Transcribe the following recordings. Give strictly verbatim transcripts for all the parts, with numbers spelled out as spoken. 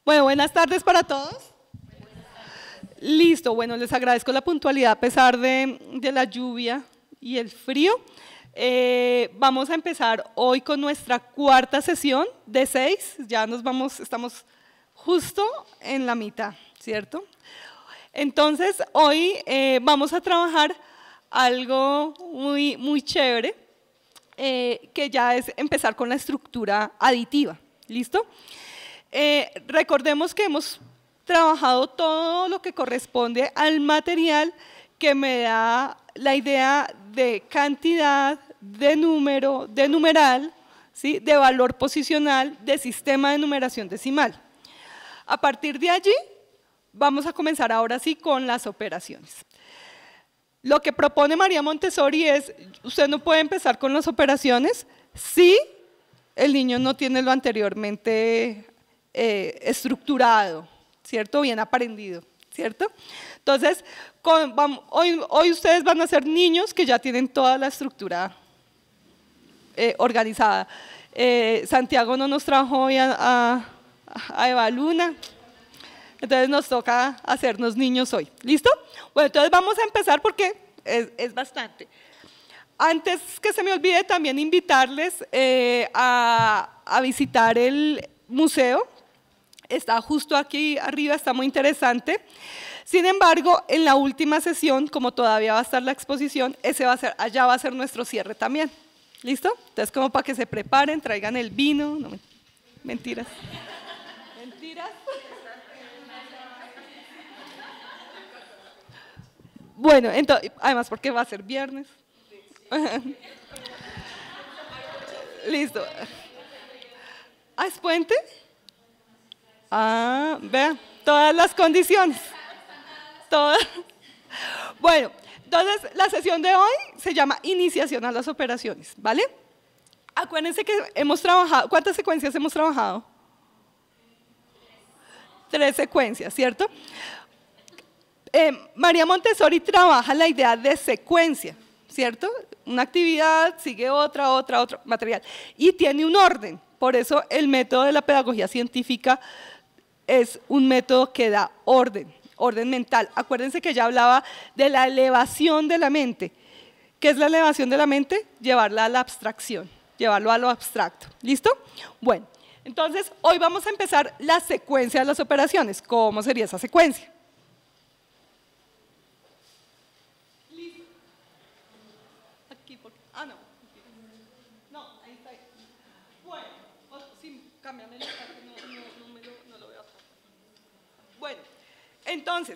Bueno, buenas tardes para todos. Listo, bueno, les agradezco la puntualidad a pesar de, de la lluvia y el frío. Eh, vamos a empezar hoy con nuestra cuarta sesión de seis. Ya nos vamos, estamos justo en la mitad, ¿cierto? Entonces, hoy eh, vamos a trabajar algo muy, muy chévere, eh, que ya es empezar con la estructura aditiva. ¿Listo? Eh, recordemos que hemos trabajado todo lo que corresponde al material que me da la idea de cantidad, de número, de numeral, ¿sí? De valor posicional, de sistema de numeración decimal. A partir de allí, vamos a comenzar ahora sí con las operaciones. Lo que propone María Montessori es, usted no puede empezar con las operaciones si el niño no tiene lo anteriormente eh, estructurado, ¿cierto? Bien aprendido, ¿cierto? Entonces, con, vamos, hoy, hoy ustedes van a ser niños que ya tienen toda la estructura eh, organizada. Eh, Santiago no nos trajo hoy a, a, a Eva Luna, entonces nos toca hacernos niños hoy. ¿Listo? Bueno, entonces vamos a empezar porque es, es bastante. Antes que se me olvide también invitarles eh, a, a visitar el museo. Está justo aquí arriba, está muy interesante. Sin embargo, en la última sesión, como todavía va a estar la exposición, ese va a ser, allá va a ser nuestro cierre también. ¿Listo? Entonces, como para que se preparen, traigan el vino. No, mentiras. Mentiras. Bueno, entonces, además porque va a ser viernes. Listo. ¿Ah, es puente? Ah, vean, todas las condiciones. Todas. Bueno, entonces la sesión de hoy se llama Iniciación a las operaciones, ¿vale? Acuérdense que hemos trabajado, ¿cuántas secuencias hemos trabajado? Tres secuencias, ¿cierto? Eh, María Montessori trabaja la idea de secuencia, ¿cierto? Una actividad, sigue otra, otra, otro material. Y tiene un orden, por eso el método de la pedagogía científica es un método que da orden, orden mental. Acuérdense que ya hablaba de la elevación de la mente. ¿Qué es la elevación de la mente? Llevarla a la abstracción, llevarlo a lo abstracto. ¿Listo? Bueno, entonces hoy vamos a empezar la secuencia de las operaciones. ¿Cómo sería esa secuencia? Listo. Aquí, porque, ah, no. No, ahí está. Bueno, sí, cámbiame la parte, no, no, no, me lo, no lo veo acá. Bueno, entonces,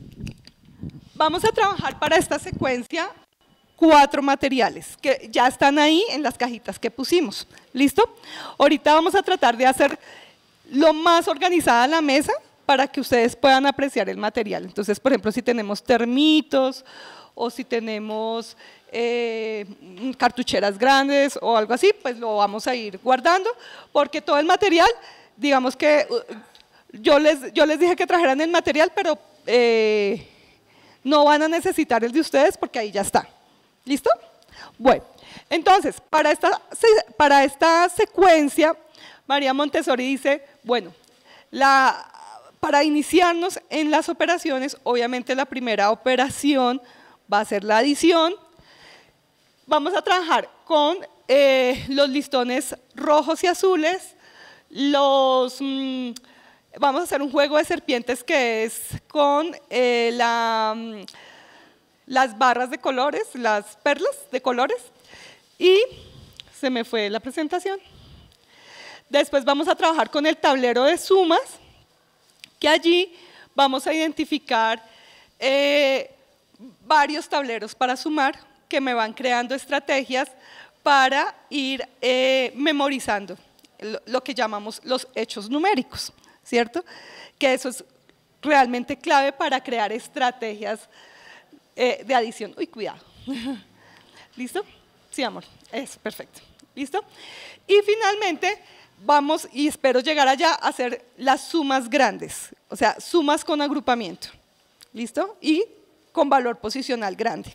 vamos a trabajar para esta secuencia cuatro materiales que ya están ahí en las cajitas que pusimos. ¿Listo? Ahorita vamos a tratar de hacer lo más organizada la mesa para que ustedes puedan apreciar el material. Entonces, por ejemplo, si tenemos termitos o si tenemos eh, cartucheras grandes o algo así, pues lo vamos a ir guardando porque todo el material, digamos que yo les, yo les dije que trajeran el material, pero eh, no van a necesitar el de ustedes porque ahí ya está. ¿Listo? Bueno, entonces, para esta, para esta secuencia, María Montessori dice, bueno, la, para iniciarnos en las operaciones, obviamente la primera operación va a ser la adición. Vamos a trabajar con eh, los listones rojos y azules, los, mmm, vamos a hacer un juego de serpientes que es con eh, la... Mmm, las barras de colores, las perlas de colores, y se me fue la presentación. Después vamos a trabajar con el tablero de sumas, que allí vamos a identificar eh, varios tableros para sumar, que me van creando estrategias para ir eh, memorizando lo, lo que llamamos los hechos numéricos, ¿cierto? Que eso es realmente clave para crear estrategias Eh, de adición. Uy, cuidado. ¿Listo? Sí, amor. Eso, perfecto. ¿Listo? Y finalmente vamos, y espero llegar allá, a hacer las sumas grandes, o sea, sumas con agrupamiento. ¿Listo? Y con valor posicional grande.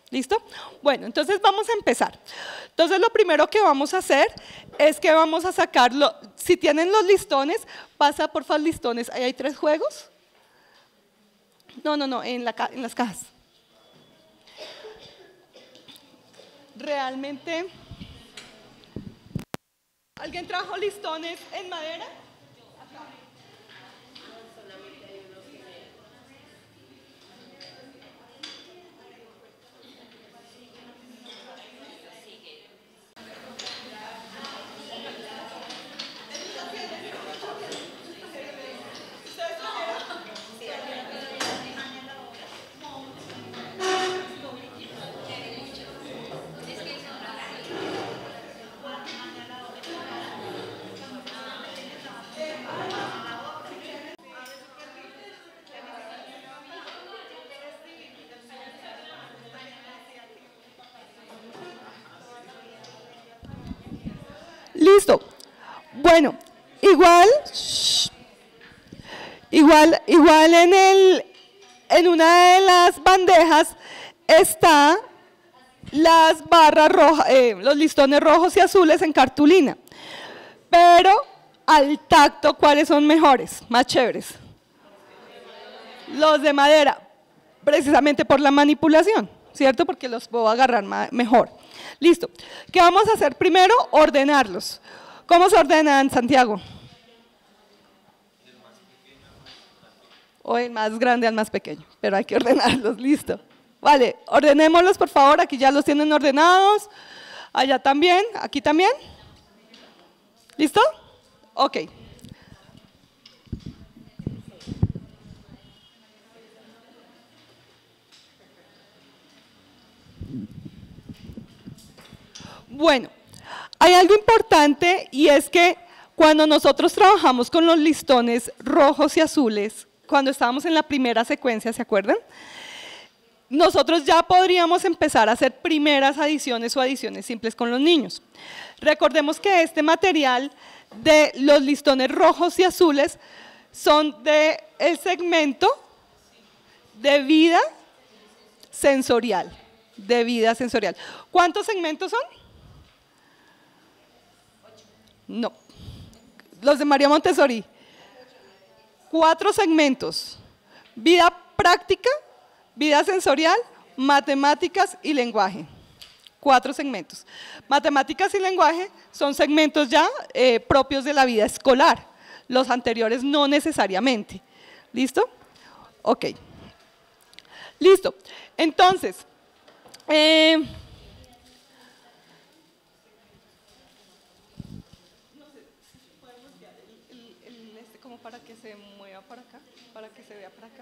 ¿Listo? Bueno, entonces vamos a empezar. Entonces lo primero que vamos a hacer es que vamos a sacarlo. Si tienen los listones, pasa por favor listones. Ahí hay tres juegos. No, no, no, en, la, en las cajas. Realmente, ¿alguien trajo listones en madera? Listo. Bueno, igual, shh, igual, igual en el, en una de las bandejas está las barras rojas, eh, los listones rojos y azules en cartulina. Pero al tacto, ¿cuáles son mejores, más chéveres? Los de madera, precisamente por la manipulación, ¿cierto? Porque los puedo agarrar mejor. Listo. ¿Qué vamos a hacer primero? Ordenarlos. ¿Cómo se ordenan, Santiago? O el más grande al más pequeño, pero hay que ordenarlos, listo. Vale, ordenémoslos por favor, aquí ya los tienen ordenados, allá también, aquí también. ¿Listo? Ok. Bueno, hay algo importante y es que cuando nosotros trabajamos con los listones rojos y azules, cuando estábamos en la primera secuencia, ¿se acuerdan? Nosotros ya podríamos empezar a hacer primeras adiciones o adiciones simples con los niños. Recordemos que este material de los listones rojos y azules son del segmento de vida sensorial, de vida sensorial. ¿Cuántos segmentos son? No, los de María Montessori. Cuatro segmentos, vida práctica, vida sensorial, matemáticas y lenguaje. Cuatro segmentos. Matemáticas y lenguaje son segmentos ya eh, propios de la vida escolar, los anteriores no necesariamente. ¿Listo? Ok. Listo. Entonces, eh, para que se mueva para acá, para que se vea para acá.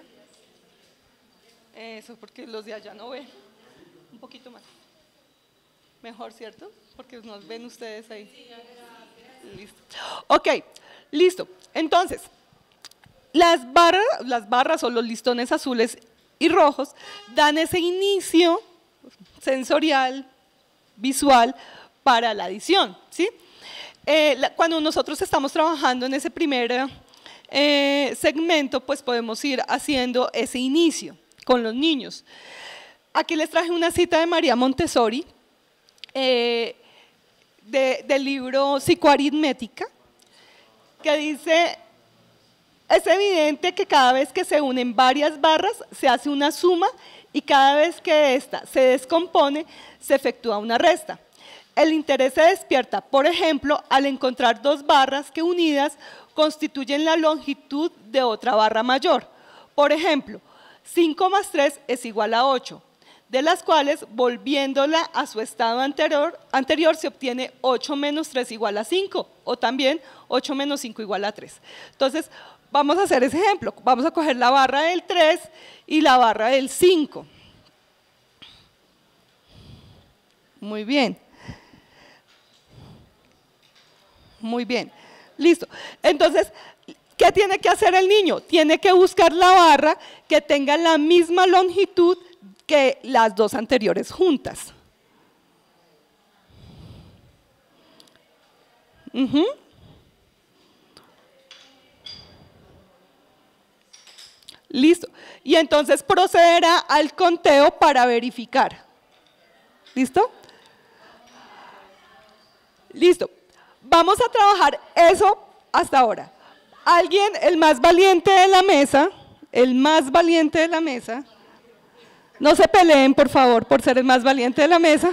Eso, porque los de allá no ven. Un poquito más. Mejor, ¿cierto? Porque nos ven ustedes ahí. Listo. Ok, listo. Entonces, las barras, las barras o los listones azules y rojos dan ese inicio sensorial, visual, para la adición, ¿sí? Eh, la, cuando nosotros estamos trabajando en ese primer eh, segmento, pues podemos ir haciendo ese inicio con los niños. Aquí les traje una cita de María Montessori, eh, de, del libro Psicoaritmética, que dice: es evidente que cada vez que se unen varias barras se hace una suma y cada vez que ésta se descompone se efectúa una resta. El interés se despierta, por ejemplo, al encontrar dos barras que unidas constituyen la longitud de otra barra mayor. Por ejemplo, cinco más tres es igual a ocho, de las cuales, volviéndola a su estado anterior, anterior se obtiene ocho menos tres igual a cinco, o también ocho menos cinco igual a tres. Entonces, vamos a hacer ese ejemplo. Vamos a coger la barra del tres y la barra del cinco. Muy bien. Muy bien. Listo. Entonces, ¿qué tiene que hacer el niño? Tiene que buscar la barra que tenga la misma longitud que las dos anteriores juntas. Uh-huh. Listo. Y entonces procederá al conteo para verificar. ¿Listo? Listo. Vamos a trabajar eso hasta ahora. Alguien, el más valiente de la mesa, el más valiente de la mesa, no se peleen, por favor, por ser el más valiente de la mesa.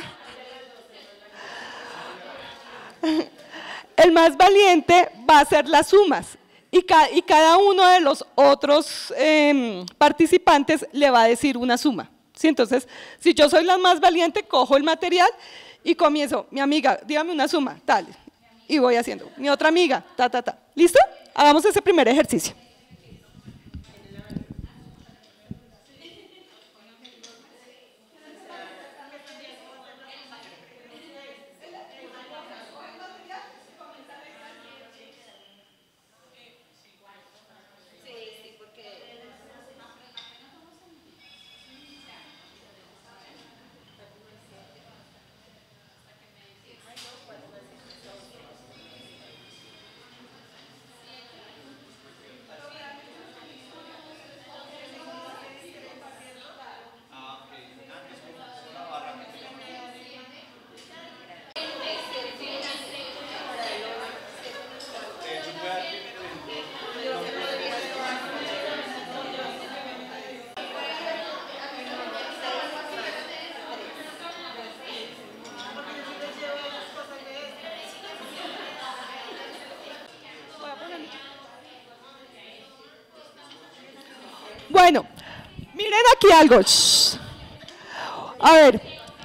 El más valiente va a hacer las sumas y, ca y cada uno de los otros eh, participantes le va a decir una suma. ¿Sí? Entonces, si yo soy la más valiente, cojo el material y comienzo, mi amiga, dígame una suma, tal, y voy haciendo. Mi otra amiga, ta, ta, ta. ¿Listo? Hagamos ese primer ejercicio. Bueno, miren aquí algo. Shh. A ver.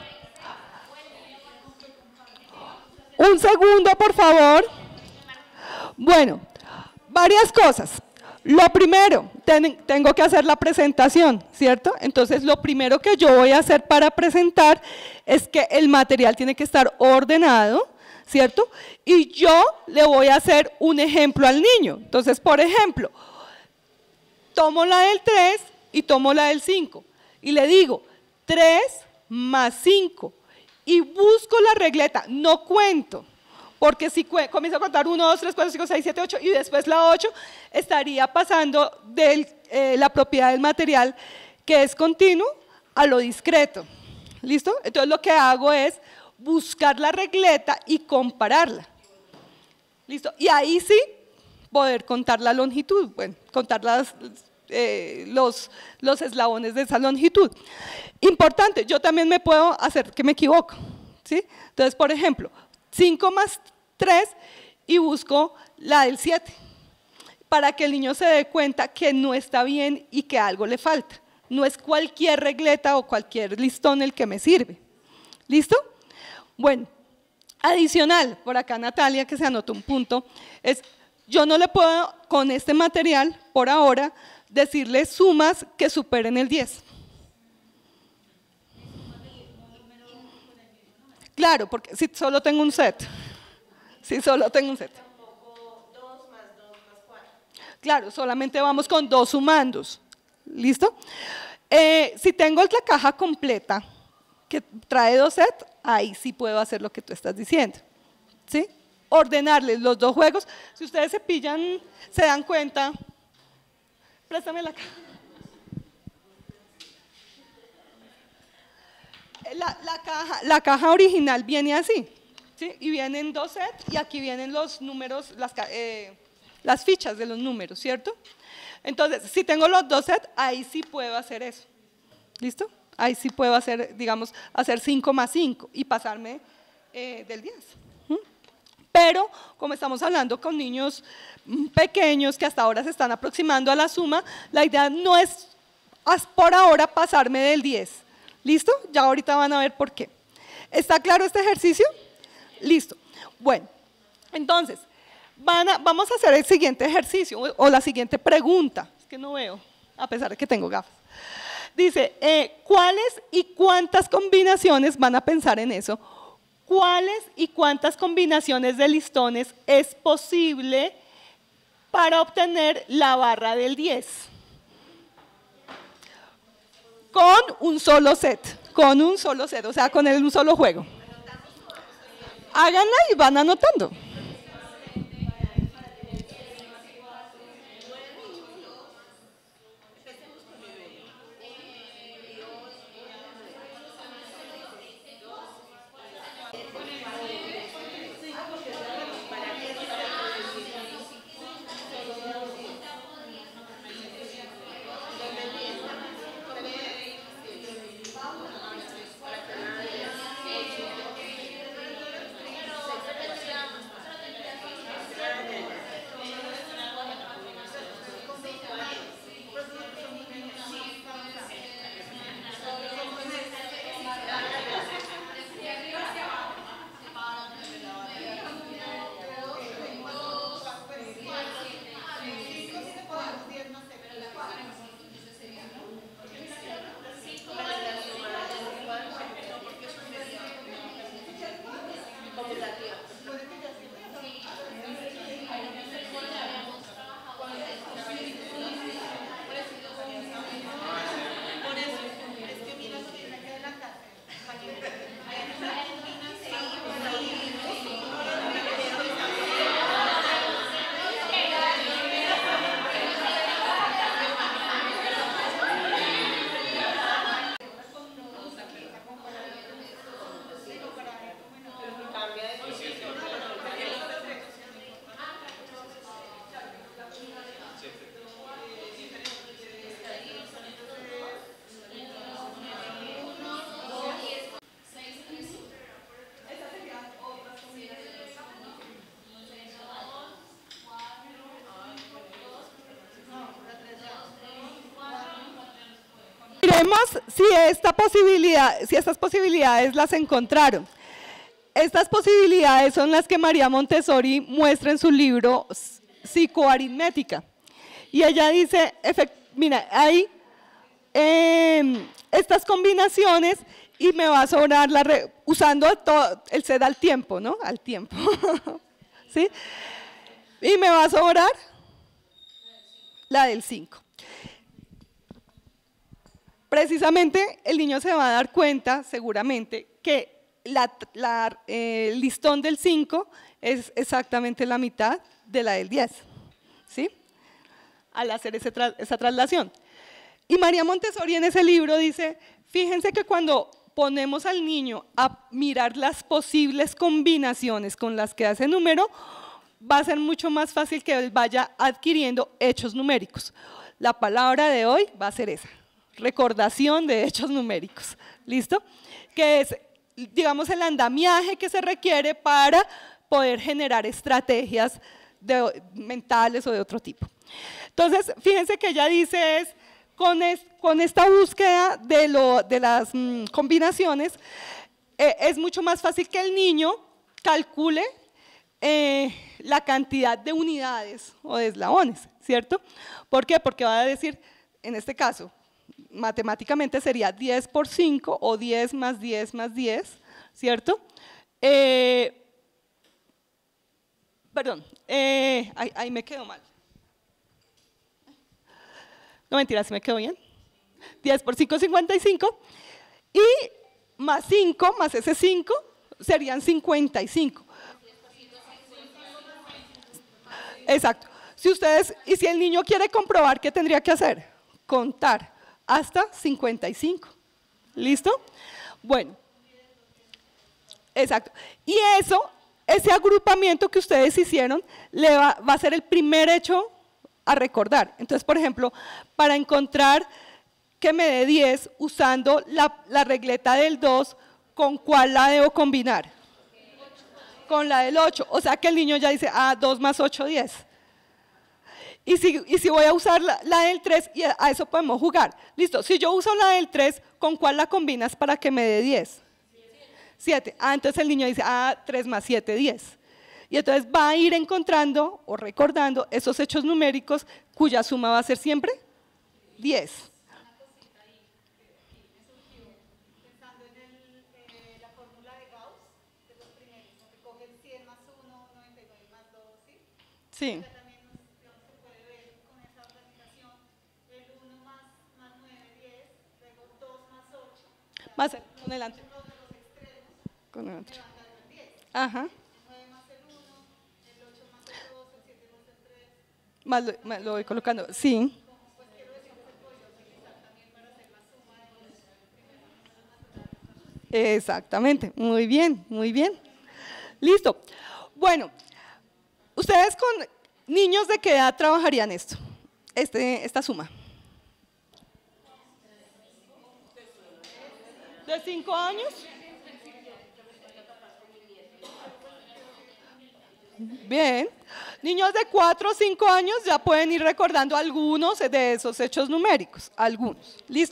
Un segundo, por favor. Bueno, varias cosas. Lo primero, ten, tengo que hacer la presentación, ¿cierto? Entonces, lo primero que yo voy a hacer para presentar es que el material tiene que estar ordenado, ¿cierto? Y yo le voy a hacer un ejemplo al niño. Entonces, por ejemplo, tomo la del tres y tomo la del cinco y le digo tres más cinco y busco la regleta, no cuento, porque si comienzo a contar uno, dos, tres, cuatro, cinco, seis, siete, ocho y después la ocho, estaría pasando de eh, la propiedad del material que es continuo a lo discreto. ¿Listo? Entonces lo que hago es buscar la regleta y compararla. ¿Listo? Y ahí sí poder contar la longitud, bueno, contar las, eh, los, los eslabones de esa longitud. Importante, yo también me puedo hacer que me equivoco, ¿sí? Entonces, por ejemplo, cinco más tres y busco la del siete, para que el niño se dé cuenta que no está bien y que algo le falta. No es cualquier regleta o cualquier listón el que me sirve. ¿Listo? Bueno, adicional, por acá Natalia, que se anotó un punto, es yo no le puedo con este material, por ahora, decirle sumas que superen el diez. Claro, porque si solo tengo un set. Si solo tengo un set. Claro, solamente vamos con dos sumandos. ¿Listo? Eh, si tengo la caja completa, que trae dos sets, ahí sí puedo hacer lo que tú estás diciendo. ¿Sí? Ordenarles los dos juegos. Si ustedes se pillan, se dan cuenta. Préstame la caja. La, la, caja, la caja original viene así, ¿sí? Y vienen dos sets y aquí vienen los números, las, eh, las fichas de los números, ¿cierto? Entonces, si tengo los dos sets, ahí sí puedo hacer eso. ¿Listo? Ahí sí puedo hacer, digamos, hacer cinco más cinco y pasarme eh, del diez. ¿Mm? Pero, como estamos hablando con niños pequeños que hasta ahora se están aproximando a la suma, la idea no es por ahora pasarme del diez. ¿Listo? Ya ahorita van a ver por qué. ¿Está claro este ejercicio? Listo. Bueno, entonces, van a, vamos a hacer el siguiente ejercicio o, o la siguiente pregunta. Es que no veo, a pesar de que tengo gafas. Dice, eh, ¿cuáles y cuántas combinaciones, van a pensar en eso, cuáles y cuántas combinaciones de listones es posible para obtener la barra del diez? Con un solo set, con un solo set, o sea, con el, un solo juego. Háganla y van anotando. Miremos si, esta posibilidad, si estas posibilidades las encontraron. Estas posibilidades son las que María Montessori muestra en su libro Psicoaritmética. Y ella dice, mira, hay eh, estas combinaciones y me va a sobrar la re, usando todo, el sed al tiempo, ¿no? Al tiempo. ¿Sí? Y me va a sobrar la del cinco. Precisamente el niño se va a dar cuenta, seguramente, que la, la, eh, el listón del cinco es exactamente la mitad de la del diez, ¿sí? Al hacer ese tra esa traslación. Y María Montessori en ese libro dice, fíjense que cuando ponemos al niño a mirar las posibles combinaciones con las que hace número, va a ser mucho más fácil que él vaya adquiriendo hechos numéricos. La palabra de hoy va a ser esa. Recordación de hechos numéricos, ¿listo? Que es, digamos, el andamiaje que se requiere para poder generar estrategias de, mentales o de otro tipo. Entonces, fíjense que ella dice es, con, es, con esta búsqueda de, lo, de las mmm, combinaciones, eh, es mucho más fácil que el niño calcule eh, la cantidad de unidades o de eslabones, ¿cierto? ¿Por qué? Porque va a decir, en este caso, matemáticamente sería diez por cinco o diez más diez más diez, ¿cierto? Eh, perdón, eh, ahí, ahí me quedo mal. No, mentira, ¿sí me quedó bien? diez por cinco, cincuenta y cinco. Y más cinco, más ese cinco, serían cincuenta y cinco. Exacto. Si ustedes, y si el niño quiere comprobar, ¿qué tendría que hacer? Contar hasta cincuenta y cinco. ¿Listo? Bueno. Exacto. Y eso, ese agrupamiento que ustedes hicieron, le va, va a ser el primer hecho a recordar. Entonces, por ejemplo, para encontrar que me dé diez usando la, la regleta del dos, ¿con cuál la debo combinar? Con la del ocho. O sea que el niño ya dice, ah, dos más ocho, diez. Y si, y si voy a usar la, la del tres, y a eso podemos jugar. Listo, si yo uso la del tres, ¿con cuál la combinas para que me dé diez? siete. Ah, entonces el niño dice, ah, tres más siete, diez. Y entonces va a ir encontrando o recordando esos hechos numéricos cuya suma va a ser siempre diez. Una cosita ahí, que me surgió, pensando en el, eh, la fórmula de Gauss, de los primeros, ¿no? Que cogen cien más uno, noventa y nueve más dos, ¿sí? Sí. O sea, también nos, digamos, se puede ver con esa organización, el uno más, más nueve, diez, luego dos más ocho. Más con el anterior. Los de los extremos, Con el otro. me van dando el diez. Ajá. Más lo, más lo voy colocando, sí. Exactamente, muy bien, muy bien. Listo. Bueno, ¿ustedes con niños de qué edad trabajarían esto? Este, esta suma. ¿De cinco años? Bien. Niños de cuatro o cinco años ya pueden ir recordando algunos de esos hechos numéricos, algunos. ¿Listo?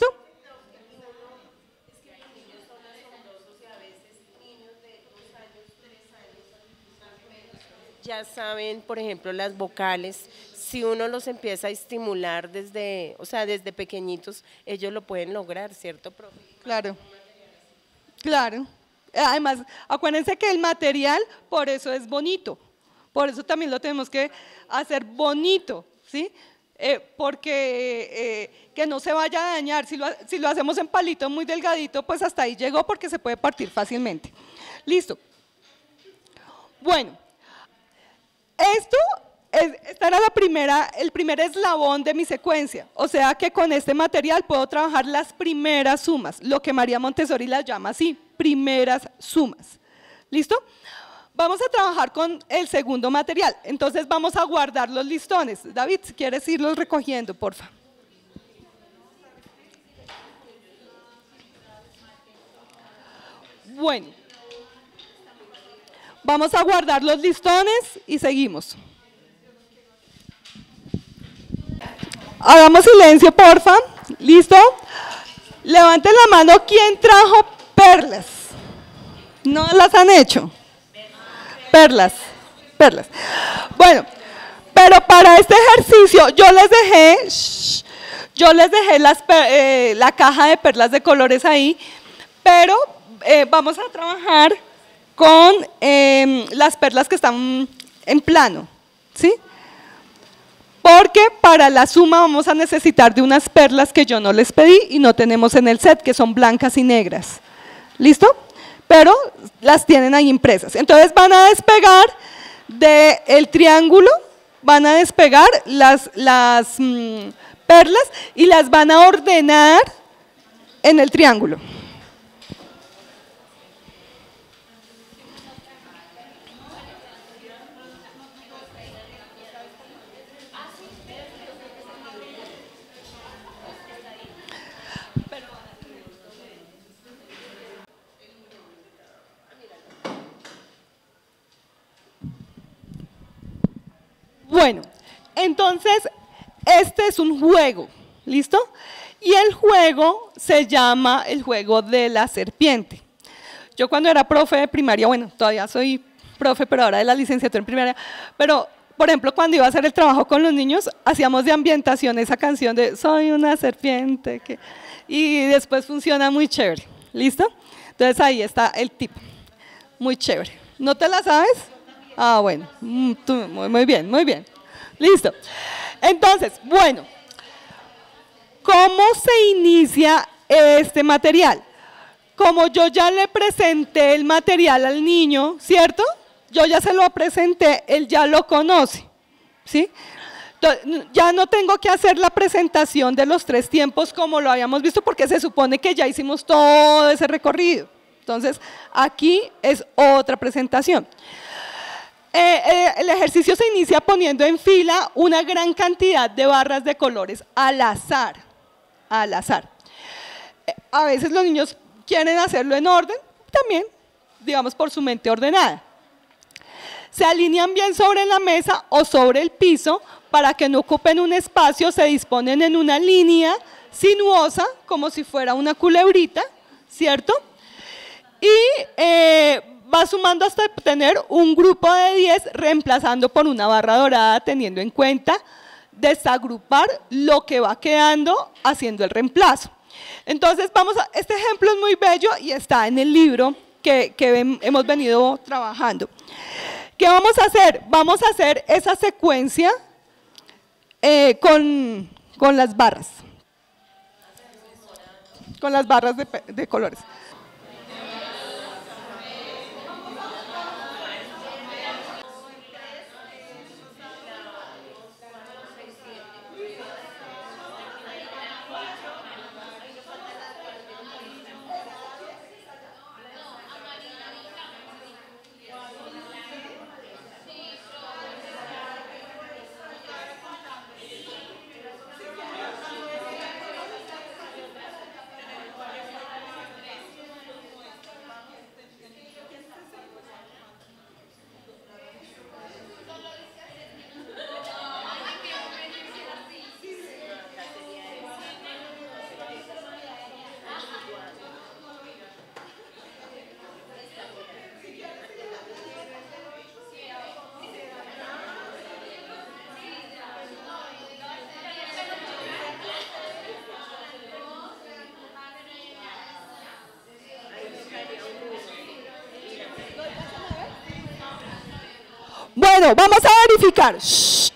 Ya saben, por ejemplo, las vocales, si uno los empieza a estimular desde, o sea, desde pequeñitos, ellos lo pueden lograr, ¿cierto, profe? Claro, claro. Además, acuérdense que el material, por eso es bonito. Por eso también lo tenemos que hacer bonito, ¿sí? Eh, porque eh, que no se vaya a dañar. Si lo, si lo hacemos en palito muy delgadito, pues hasta ahí llegó porque se puede partir fácilmente. Listo. Bueno, esto, es, esta era la primera, el primer eslabón de mi secuencia. O sea que con este material puedo trabajar las primeras sumas, lo que María Montessori las llama así, primeras sumas. ¿Listo? Vamos a trabajar con el segundo material, entonces vamos a guardar los listones. David, si quieres irlos recogiendo, porfa. Bueno, vamos a guardar los listones y seguimos. Hagamos silencio, porfa. ¿Listo? Levanten la mano, ¿quién trajo perlas? ¿No las han hecho? Perlas, perlas. Bueno, pero para este ejercicio yo les dejé, shh, yo les dejé las, eh, la caja de perlas de colores ahí, pero eh, vamos a trabajar con eh, las perlas que están en plano, ¿sí? Porque para la suma vamos a necesitar de unas perlas que yo no les pedí y no tenemos en el set, que son blancas y negras. ¿Listo? Pero las tienen ahí impresas. Entonces van a despegar del triángulo, van a despegar las, las mmm, perlas y las van a ordenar en el triángulo. Bueno, entonces este es un juego, ¿listo? Y el juego se llama el juego de la serpiente. Yo cuando era profe de primaria, bueno, todavía soy profe, pero ahora de la licenciatura en primaria, pero por ejemplo cuando iba a hacer el trabajo con los niños, hacíamos de ambientación esa canción de soy una serpiente, que, y después funciona muy chévere, ¿listo? Entonces ahí está el tip, muy chévere. ¿No te la sabes? Ah, bueno, muy bien, muy bien. Listo. Entonces, bueno, ¿cómo se inicia este material? Como yo ya le presenté el material al niño, ¿cierto? Yo ya se lo presenté, él ya lo conoce, ¿sí? Entonces, ya no tengo que hacer la presentación de los tres tiempos como lo habíamos visto, porque se supone que ya hicimos todo ese recorrido. Entonces, aquí es otra presentación. Eh, eh, el ejercicio se inicia poniendo en fila una gran cantidad de barras de colores al azar, al azar. Eh, a veces los niños quieren hacerlo en orden, también, digamos, por su mente ordenada. Se alinean bien sobre la mesa o sobre el piso para que no ocupen un espacio, se disponen en una línea sinuosa, como si fuera una culebrita, ¿cierto? Y eh, va sumando hasta obtener un grupo de diez, reemplazando por una barra dorada, teniendo en cuenta desagrupar lo que va quedando haciendo el reemplazo. Entonces, vamos a, este ejemplo es muy bello y está en el libro que, que hemos venido trabajando. ¿Qué vamos a hacer? Vamos a hacer esa secuencia eh, con, con las barras, con las barras de, de colores. Bueno, vamos a verificar. Shh.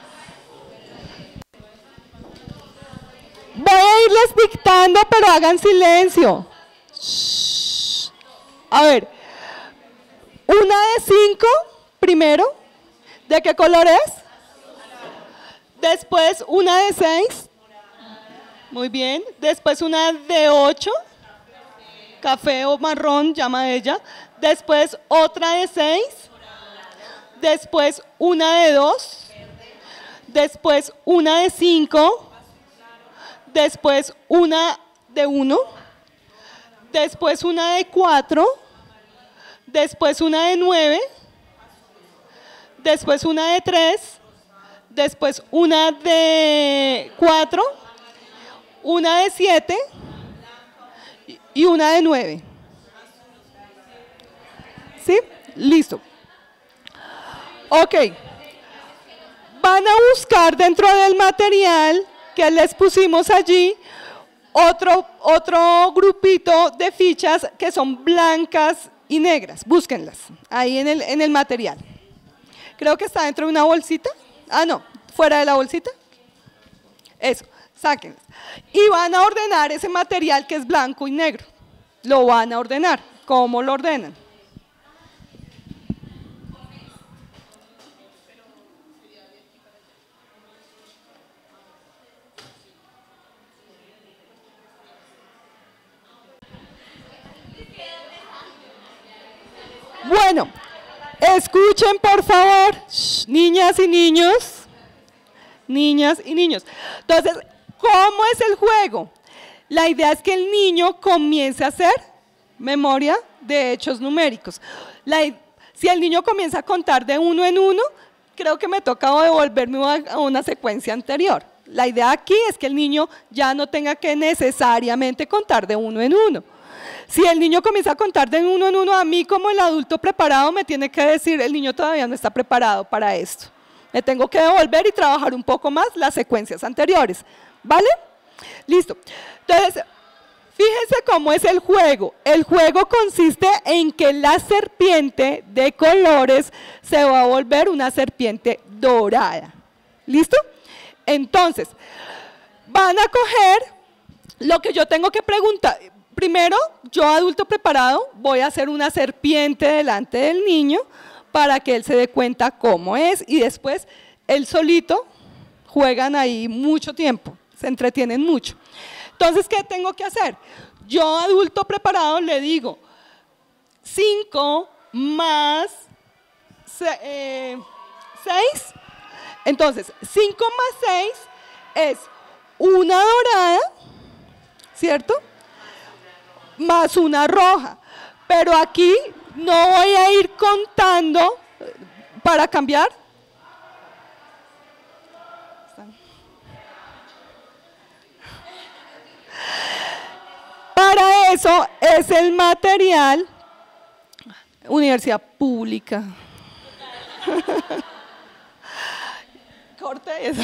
Voy a irles dictando, pero hagan silencio. Shh. A ver, una de cinco, primero. ¿De qué color es? Después una de seis. Muy bien. Después una de ocho. Café o marrón, llama ella. Después otra de seis. Después una de dos, después una de cinco, después una de uno, después una de cuatro, después una de nueve, después una de tres, después una de cuatro, una de siete, y una de nueve. ¿Sí? Listo. Ok. Van a buscar dentro del material que les pusimos allí otro, otro grupito de fichas que son blancas y negras. Búsquenlas ahí en el, en el material. Creo que está dentro de una bolsita. Ah, no, fuera de la bolsita. Eso, sáquenlas. Y van a ordenar ese material que es blanco y negro. Lo van a ordenar. ¿Cómo lo ordenan? Bueno, escuchen por favor, Shh, niñas y niños, niñas y niños. Entonces, ¿cómo es el juego? La idea es que el niño comience a hacer memoria de hechos numéricos. La, si el niño comienza a contar de uno en uno, creo que me toca devolverme a una secuencia anterior. La idea aquí es que el niño ya no tenga que necesariamente contar de uno en uno. Si el niño comienza a contar de uno en uno, a mí como el adulto preparado me tiene que decir, el niño todavía no está preparado para esto. Me tengo que devolver y trabajar un poco más las secuencias anteriores. ¿Vale? Listo. Entonces, fíjense cómo es el juego. El juego consiste en que la serpiente de colores se va a volver una serpiente dorada. ¿Listo? Entonces, van a coger lo que yo tengo que preguntar. Primero, yo adulto preparado voy a hacer una serpiente delante del niño para que él se dé cuenta cómo es y después él solito juegan ahí mucho tiempo, se entretienen mucho. Entonces, ¿qué tengo que hacer? Yo adulto preparado le digo cinco más seis. Entonces, cinco más seis es una dorada, ¿cierto? Más una roja, pero aquí no voy a ir contando para cambiar. Para eso es el material, universidad pública. Corte eso.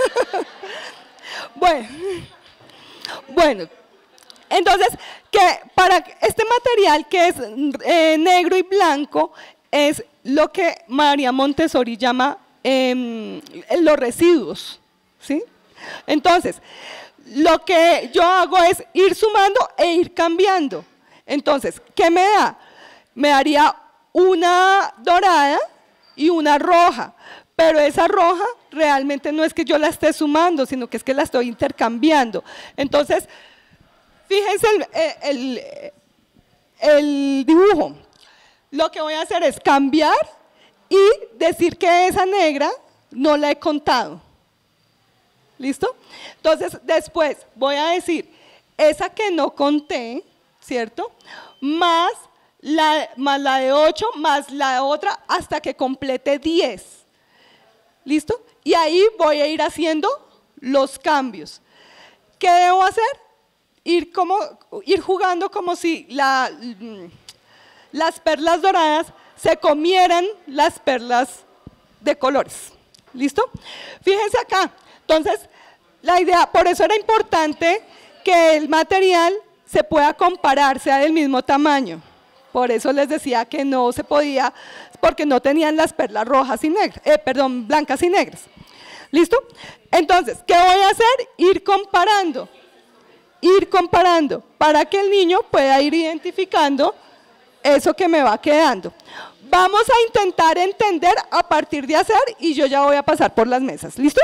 Bueno, bueno. Entonces, que para este material que es eh, negro y blanco es lo que María Montessori llama eh, los residuos, ¿sí? Entonces, lo que yo hago es ir sumando e ir cambiando. Entonces, ¿qué me da? Me daría una dorada y una roja, pero esa roja realmente no es que yo la esté sumando, sino que es que la estoy intercambiando. Entonces, fíjense el, el, el dibujo. Lo que voy a hacer es cambiar y decir que esa negra no la he contado. ¿Listo? Entonces, después voy a decir esa que no conté, ¿cierto? Más la, más la de ocho, más la de otra, hasta que complete diez. ¿Listo? Y ahí voy a ir haciendo los cambios. ¿Qué debo hacer? Ir, como, ir jugando como si la, las perlas doradas se comieran las perlas de colores. ¿Listo? Fíjense acá. Entonces, la idea, por eso era importante que el material se pueda comparar, sea del mismo tamaño. Por eso les decía que no se podía, porque no tenían las perlas rojas y negras, eh, perdón, blancas y negras. ¿Listo? Entonces, ¿qué voy a hacer? Ir comparando. Ir comparando para que el niño pueda ir identificando eso que me va quedando. Vamos a intentar entender a partir de hacer y yo ya voy a pasar por las mesas. ¿Listo?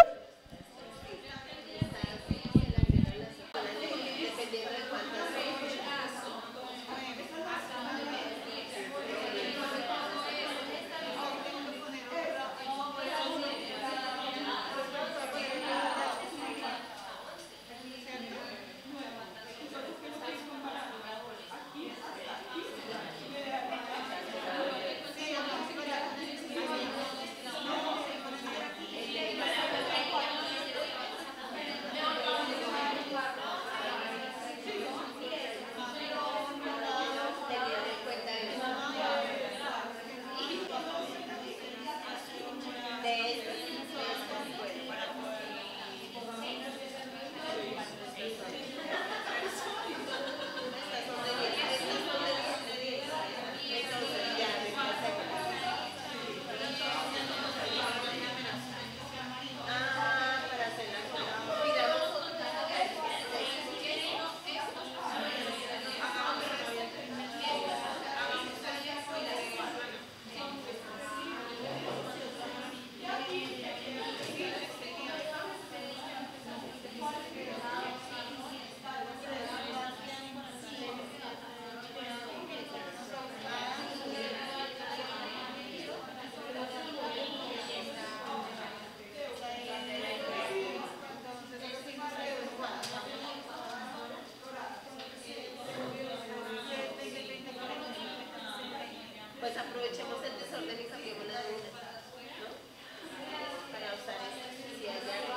aprovechemos el desorden y cambiemos la de una, ¿no? Para usar esta, si hay algo.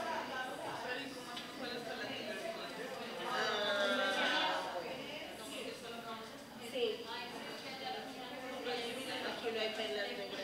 Sí. Aquí no hay perlas negras.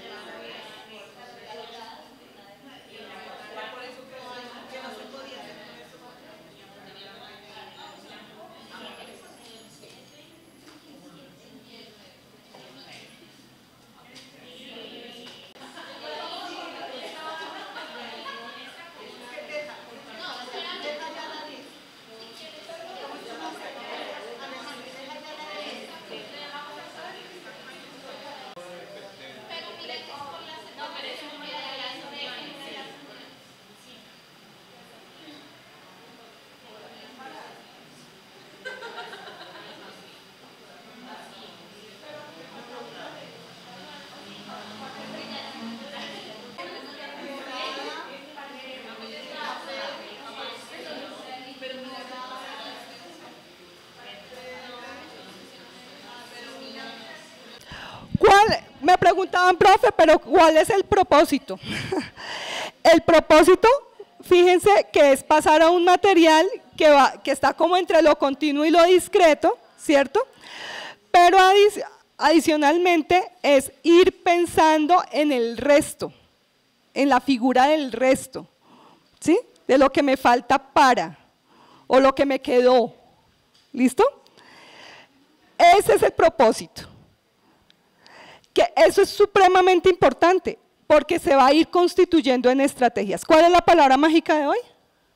¿Cuál? Me preguntaban, profe, pero ¿cuál es el propósito? El propósito, fíjense que es pasar a un material que, va, que está como entre lo continuo y lo discreto, ¿cierto? Pero adic adicionalmente es ir pensando en el resto, en la figura del resto, ¿sí? De lo que me falta para, o lo que me quedó, ¿listo? Ese es el propósito. Que eso es supremamente importante, porque se va a ir constituyendo en estrategias. ¿Cuál es la palabra mágica de hoy?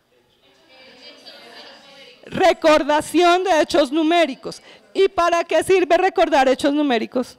Recordación de hechos numéricos. ¿Y para qué sirve recordar hechos numéricos?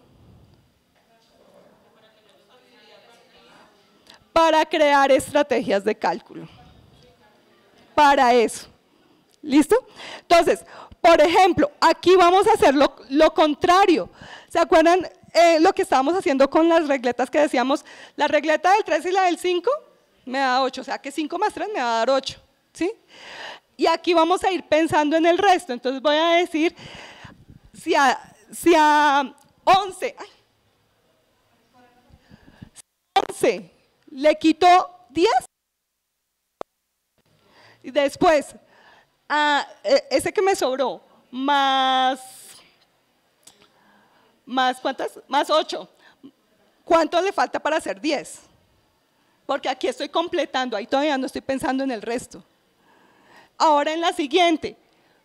Para crear estrategias de cálculo. Para eso. ¿Listo? Entonces, por ejemplo, aquí vamos a hacer lo, lo contrario. ¿Se acuerdan eh, lo que estábamos haciendo con las regletas que decíamos? La regleta del tres y la del cinco me da ocho, o sea que cinco más tres me va a dar ocho, ¿sí? Y aquí vamos a ir pensando en el resto. Entonces voy a decir, si a, si a once, ay, once le quito diez, y después, a ese que me sobró, más, más ¿cuántas? Más ocho. ¿Cuánto le falta para hacer diez? Porque aquí estoy completando, ahí todavía no estoy pensando en el resto. Ahora en la siguiente,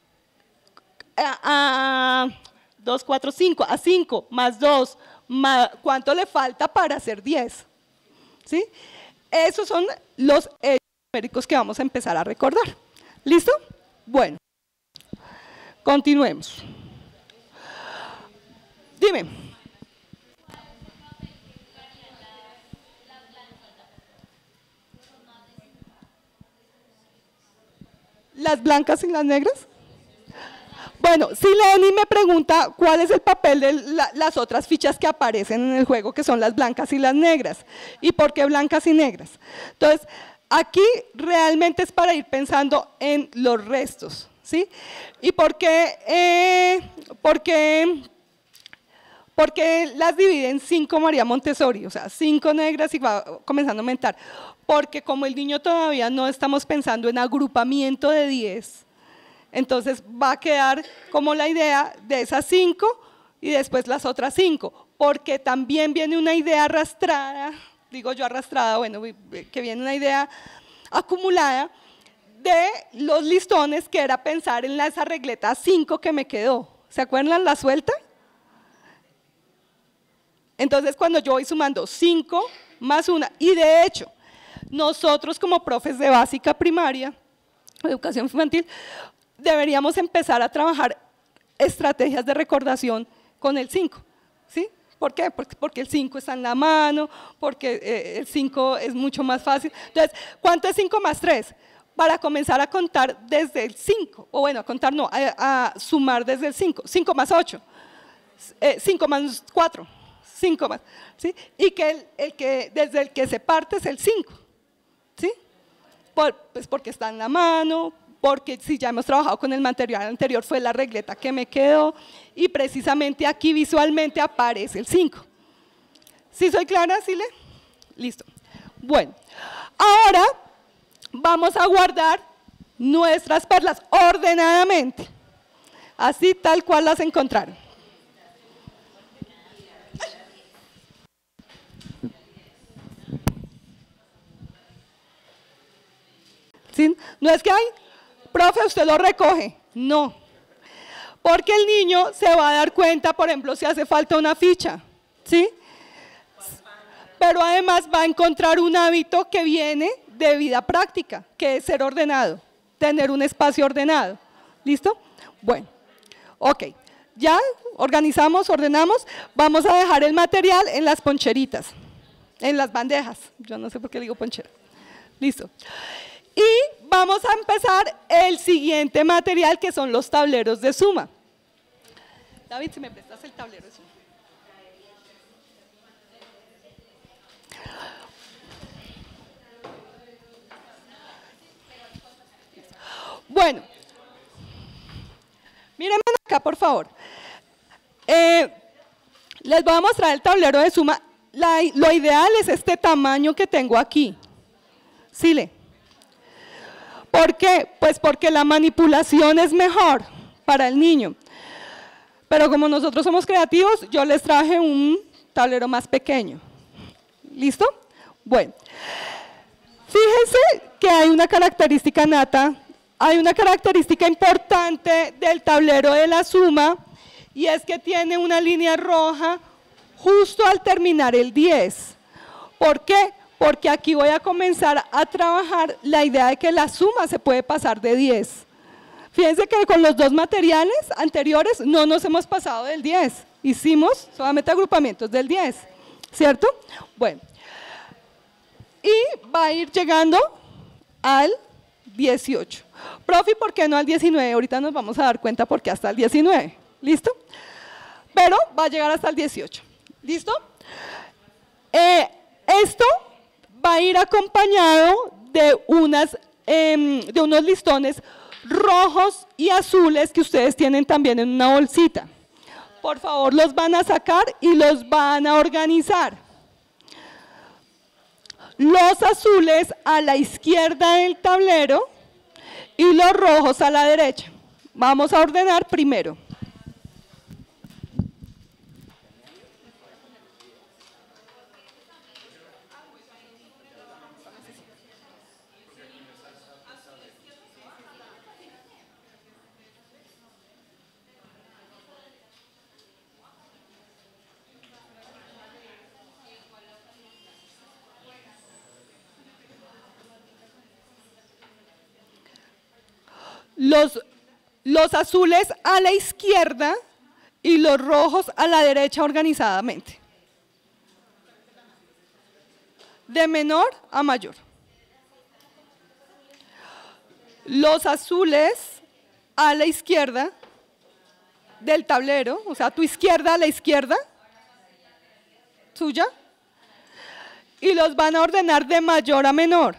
a, a dos, cuatro, cinco, a cinco más dos, más, ¿cuánto le falta para hacer diez? ¿Sí? Esos son los hechos numéricos que vamos a empezar a recordar. ¿Listo? Bueno, continuemos. Dime. ¿Las blancas y las negras? Bueno, si Lenny me pregunta cuál es el papel de la, las otras fichas que aparecen en el juego, que son las blancas y las negras, y por qué blancas y negras. Entonces, aquí realmente es para ir pensando en los restos, ¿sí? ¿Y por qué? Eh, porque, porque las divide en cinco María Montessori, o sea, cinco negras y va comenzando a aumentar. Porque como el niño todavía no estamos pensando en agrupamiento de diez, entonces va a quedar como la idea de esas cinco y después las otras cinco, porque también viene una idea arrastrada, digo yo arrastrada, bueno, que viene una idea acumulada de los listones, que era pensar en esa regleta cinco que me quedó. ¿Se acuerdan la suelta? Entonces cuando yo voy sumando cinco más una, y de hecho, nosotros como profes de básica primaria, educación infantil, deberíamos empezar a trabajar estrategias de recordación con el cinco, ¿sí? ¿Por qué? Porque, porque el cinco está en la mano, porque eh, el cinco es mucho más fácil. Entonces, ¿cuánto es cinco más tres? Para comenzar a contar desde el cinco, o bueno, a contar no, a, a sumar desde el cinco, cinco más ocho, eh, cinco más cuatro, cinco más, ¿sí? Y que, el, el que desde el que se parte es el cinco, ¿sí? Por, pues porque está en la mano, porque si ya hemos trabajado con el material anterior fue la regleta que me quedó, y precisamente aquí visualmente aparece el cinco. ¿Sí soy clara, Sile? Listo. Bueno, ahora vamos a guardar nuestras perlas ordenadamente, así tal cual las encontraron. ¿Sí? No es que, ay, profe, usted lo recoge. No. Porque el niño se va a dar cuenta, por ejemplo, si hace falta una ficha. ¿Sí? Pero además va a encontrar un hábito que viene de vida práctica, que es ser ordenado, tener un espacio ordenado. ¿Listo? Bueno, ok. Ya organizamos, ordenamos. Vamos a dejar el material en las poncheritas, en las bandejas. Yo no sé por qué digo ponchera. Listo. Y vamos a empezar el siguiente material, que son los tableros de suma. David, si me prestas el tablero de suma. Bueno, mírenme acá, por favor. Eh, les voy a mostrar el tablero de suma. La, lo ideal es este tamaño que tengo aquí. Sile. ¿Por qué? Pues porque la manipulación es mejor para el niño. Pero como nosotros somos creativos, yo les traje un tablero más pequeño. ¿Listo? Bueno, fíjense que hay una característica nata, hay una característica importante del tablero de la suma, y es que tiene una línea roja justo al terminar el diez. ¿Por qué? Porque aquí voy a comenzar a trabajar la idea de que la suma se puede pasar de diez. Fíjense que con los dos materiales anteriores no nos hemos pasado del diez. Hicimos solamente agrupamientos del diez, ¿cierto? Bueno, y va a ir llegando al dieciocho. Profe, ¿por qué no al diecinueve? Ahorita nos vamos a dar cuenta por qué hasta el diecinueve. ¿Listo? Pero va a llegar hasta el dieciocho. ¿Listo? Eh, esto va a ir acompañado de, unas, eh, de unos listones rojos y azules que ustedes tienen también en una bolsita. Por favor, los van a sacar y los van a organizar. Los azules a la izquierda del tablero y los rojos a la derecha. Vamos a ordenar primero. Los, los azules a la izquierda y los rojos a la derecha organizadamente. De menor a mayor. Los azules a la izquierda del tablero, o sea, tu izquierda a la izquierda, suya, y los van a ordenar de mayor a menor.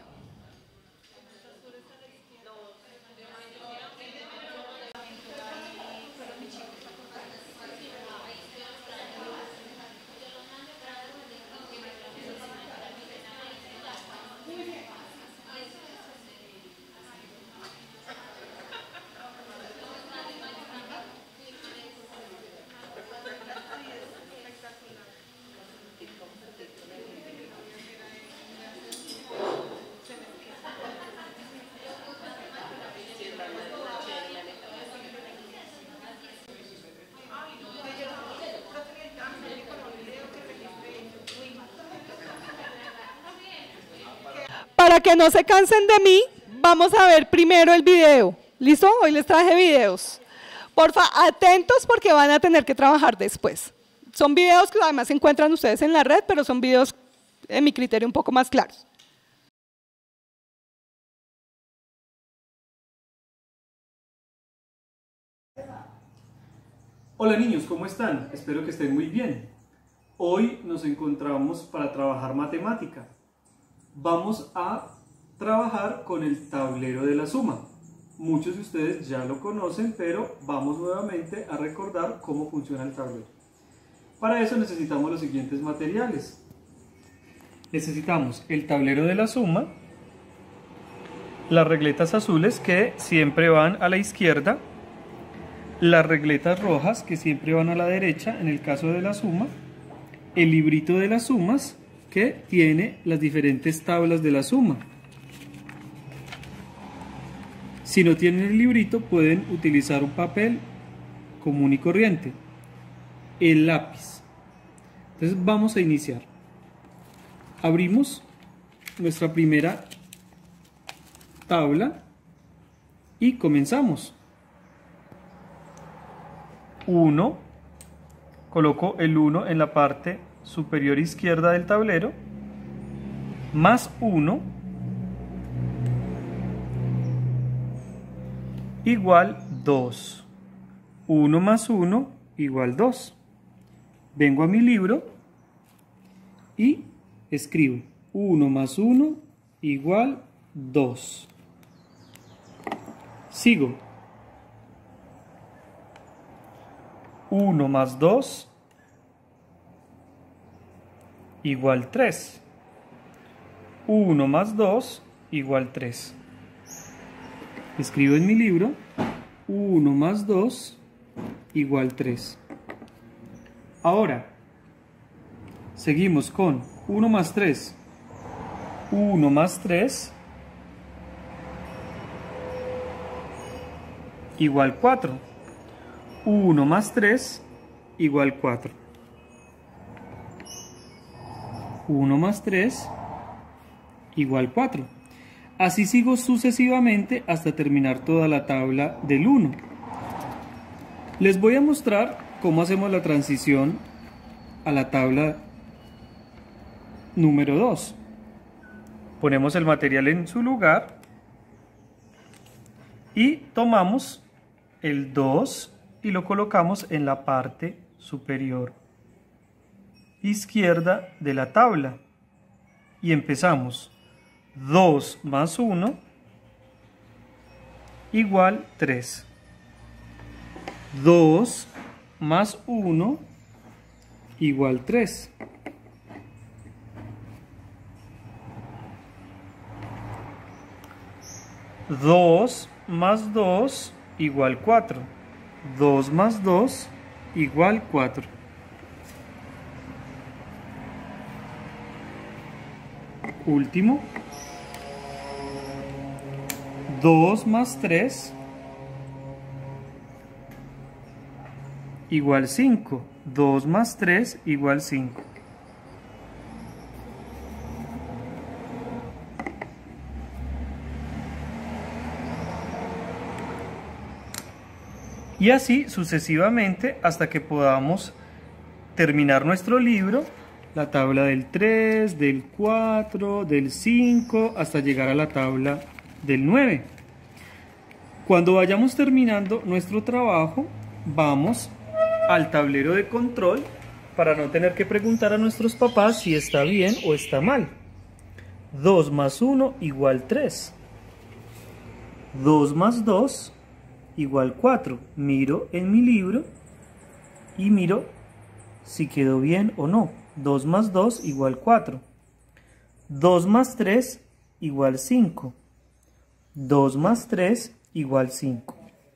Para que no se cansen de mí, vamos a ver primero el video. ¿Listo? Hoy les traje videos. Porfa, atentos porque van a tener que trabajar después. Son videos que además se encuentran ustedes en la red, pero son videos, en mi criterio, un poco más claros. Hola niños, ¿cómo están? Espero que estén muy bien. Hoy nos encontramos para trabajar matemática. Vamos a trabajar con el tablero de la suma. Muchos de ustedes ya lo conocen, pero vamos nuevamente a recordar cómo funciona el tablero. Para eso necesitamos los siguientes materiales. Necesitamos el tablero de la suma, las regletas azules que siempre van a la izquierda, las regletas rojas que siempre van a la derecha en el caso de la suma, el librito de las sumas que tiene las diferentes tablas de la suma. Si no tienen el librito, pueden utilizar un papel común y corriente, el lápiz. Entonces vamos a iniciar. Abrimos nuestra primera tabla y comenzamos. uno, coloco el uno en la parte superior izquierda del tablero, más uno, igual dos. uno más uno igual dos. Vengo a mi libro y escribo uno más uno igual dos. Sigo. uno más dos igual tres. uno más dos igual tres. Escribo en mi libro uno más dos igual tres. Ahora, seguimos con uno más tres. uno más tres igual cuatro. uno más tres igual cuatro. uno más tres igual cuatro. Así sigo sucesivamente hasta terminar toda la tabla del uno. Les voy a mostrar cómo hacemos la transición a la tabla número dos. Ponemos el material en su lugar y tomamos el dos y lo colocamos en la parte superior izquierda de la tabla y empezamos. dos más uno igual tres. dos más uno igual tres. dos más dos igual cuatro. dos más dos igual cuatro. Último. dos más tres igual cinco. dos más tres igual cinco. Y así sucesivamente hasta que podamos terminar nuestro libro, la tabla del tres, del cuatro, del cinco, hasta llegar a la tabla del nueve. Cuando vayamos terminando nuestro trabajo, vamos al tablero de control para no tener que preguntar a nuestros papás si está bien o está mal. dos más uno igual tres. dos más dos igual cuatro. Miro en mi libro y miro si quedó bien o no. dos más dos igual cuatro. dos más tres igual cinco. dos más tres igual cinco.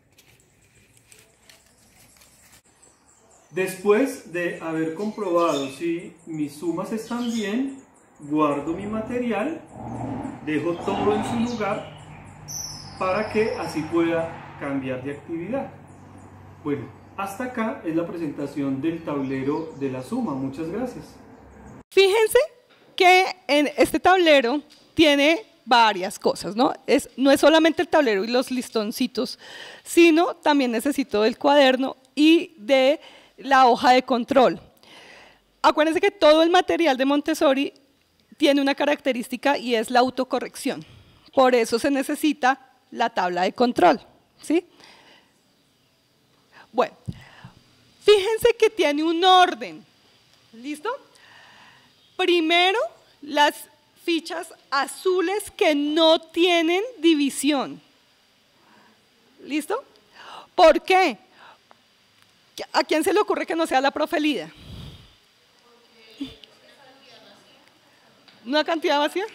Después de haber comprobado si mis sumas están bien, guardo mi material, dejo todo en su lugar para que así pueda cambiar de actividad. Bueno, hasta acá es la presentación del tablero de la suma. Muchas gracias. Fíjense que en este tablero tiene varias cosas, ¿no? Es, no es solamente el tablero y los listoncitos, sino también necesito del cuaderno y de la hoja de control. Acuérdense que todo el material de Montessori tiene una característica y es la autocorrección. Por eso se necesita la tabla de control, ¿sí? Bueno, fíjense que tiene un orden. ¿Listo? Primero, las fichas azules que no tienen división. ¿Listo? ¿Por qué? ¿A quién se le ocurre que no sea la profe Lida? ¿Una cantidad vacía?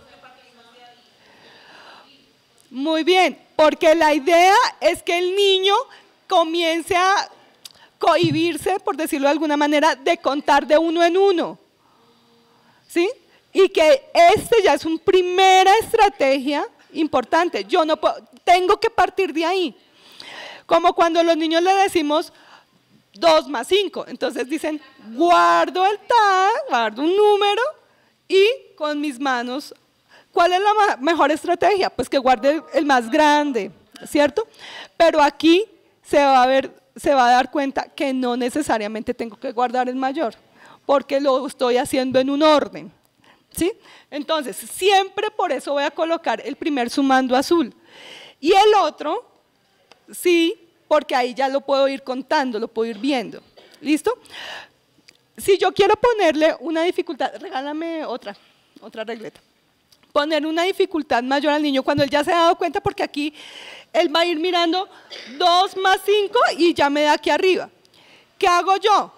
Muy bien, porque la idea es que el niño comience a cohibirse, por decirlo de alguna manera, de contar de uno en uno. ¿Sí? Y que este ya es una primera estrategia importante. Yo no puedo, tengo que partir de ahí. Como cuando a los niños le decimos dos más cinco. Entonces dicen, guardo el tag, guardo un número y con mis manos, ¿cuál es la mejor estrategia? Pues que guarde el más grande, ¿cierto? Pero aquí se va a ver, se va a dar cuenta que no necesariamente tengo que guardar el mayor, porque lo estoy haciendo en un orden, ¿sí? Entonces, siempre por eso voy a colocar el primer sumando azul. Y el otro, sí, porque ahí ya lo puedo ir contando, lo puedo ir viendo. ¿Listo? Si yo quiero ponerle una dificultad, regálame otra, otra regleta. Poner una dificultad mayor al niño cuando él ya se ha dado cuenta, porque aquí él va a ir mirando dos más cinco y ya me da aquí arriba. ¿Qué hago yo?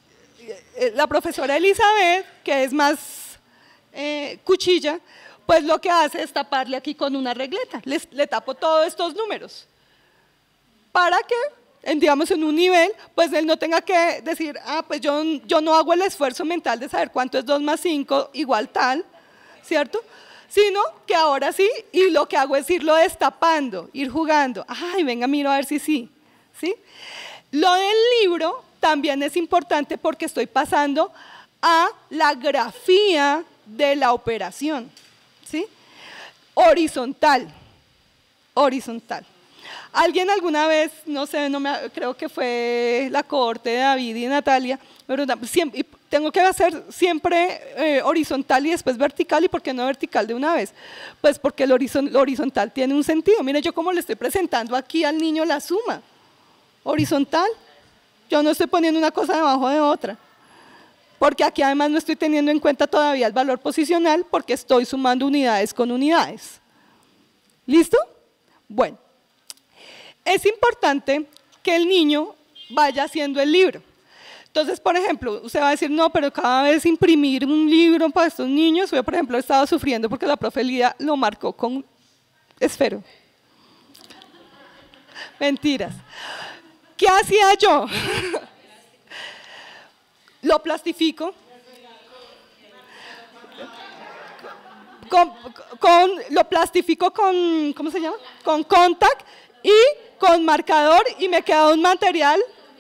La profesora Elizabeth, que es más eh, cuchilla, pues lo que hace es taparle aquí con una regleta. Le, le tapo todos estos números. Para que, en, digamos, en un nivel, pues él no tenga que decir, ah, pues yo, yo no hago el esfuerzo mental de saber cuánto es dos más cinco igual tal, ¿cierto? Sino que ahora sí, y lo que hago es irlo destapando, ir jugando. Ay, venga, miro a ver si sí, ¿sí? Lo del libro también es importante porque estoy pasando a la grafía de la operación, ¿sí? Horizontal, horizontal. Alguien alguna vez, no sé, no me, creo que fue la cohorte de David y Natalia, pero siempre, tengo que hacer siempre eh, horizontal y después vertical. ¿Y por qué no vertical de una vez? Pues porque el horizon, lo horizontal tiene un sentido. Mire yo cómo le estoy presentando aquí al niño la suma. Horizontal. Yo no estoy poniendo una cosa debajo de otra. Porque aquí además no estoy teniendo en cuenta todavía el valor posicional porque estoy sumando unidades con unidades. ¿Listo? Bueno. Es importante que el niño vaya haciendo el libro. Entonces, por ejemplo, usted va a decir, no, pero cada vez imprimir un libro para estos niños, yo, por ejemplo, he estado sufriendo porque la profe Lía lo marcó con esfero. Mentiras. ¿Qué hacía yo? Lo plastifico. Con, con, lo plastifico con, ¿cómo se llama? Con contact y con marcador y me queda un material.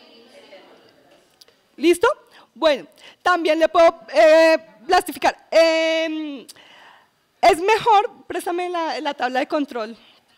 ¿Listo? Bueno, también le puedo eh, plastificar. Eh, es mejor, préstame la, la tabla de control.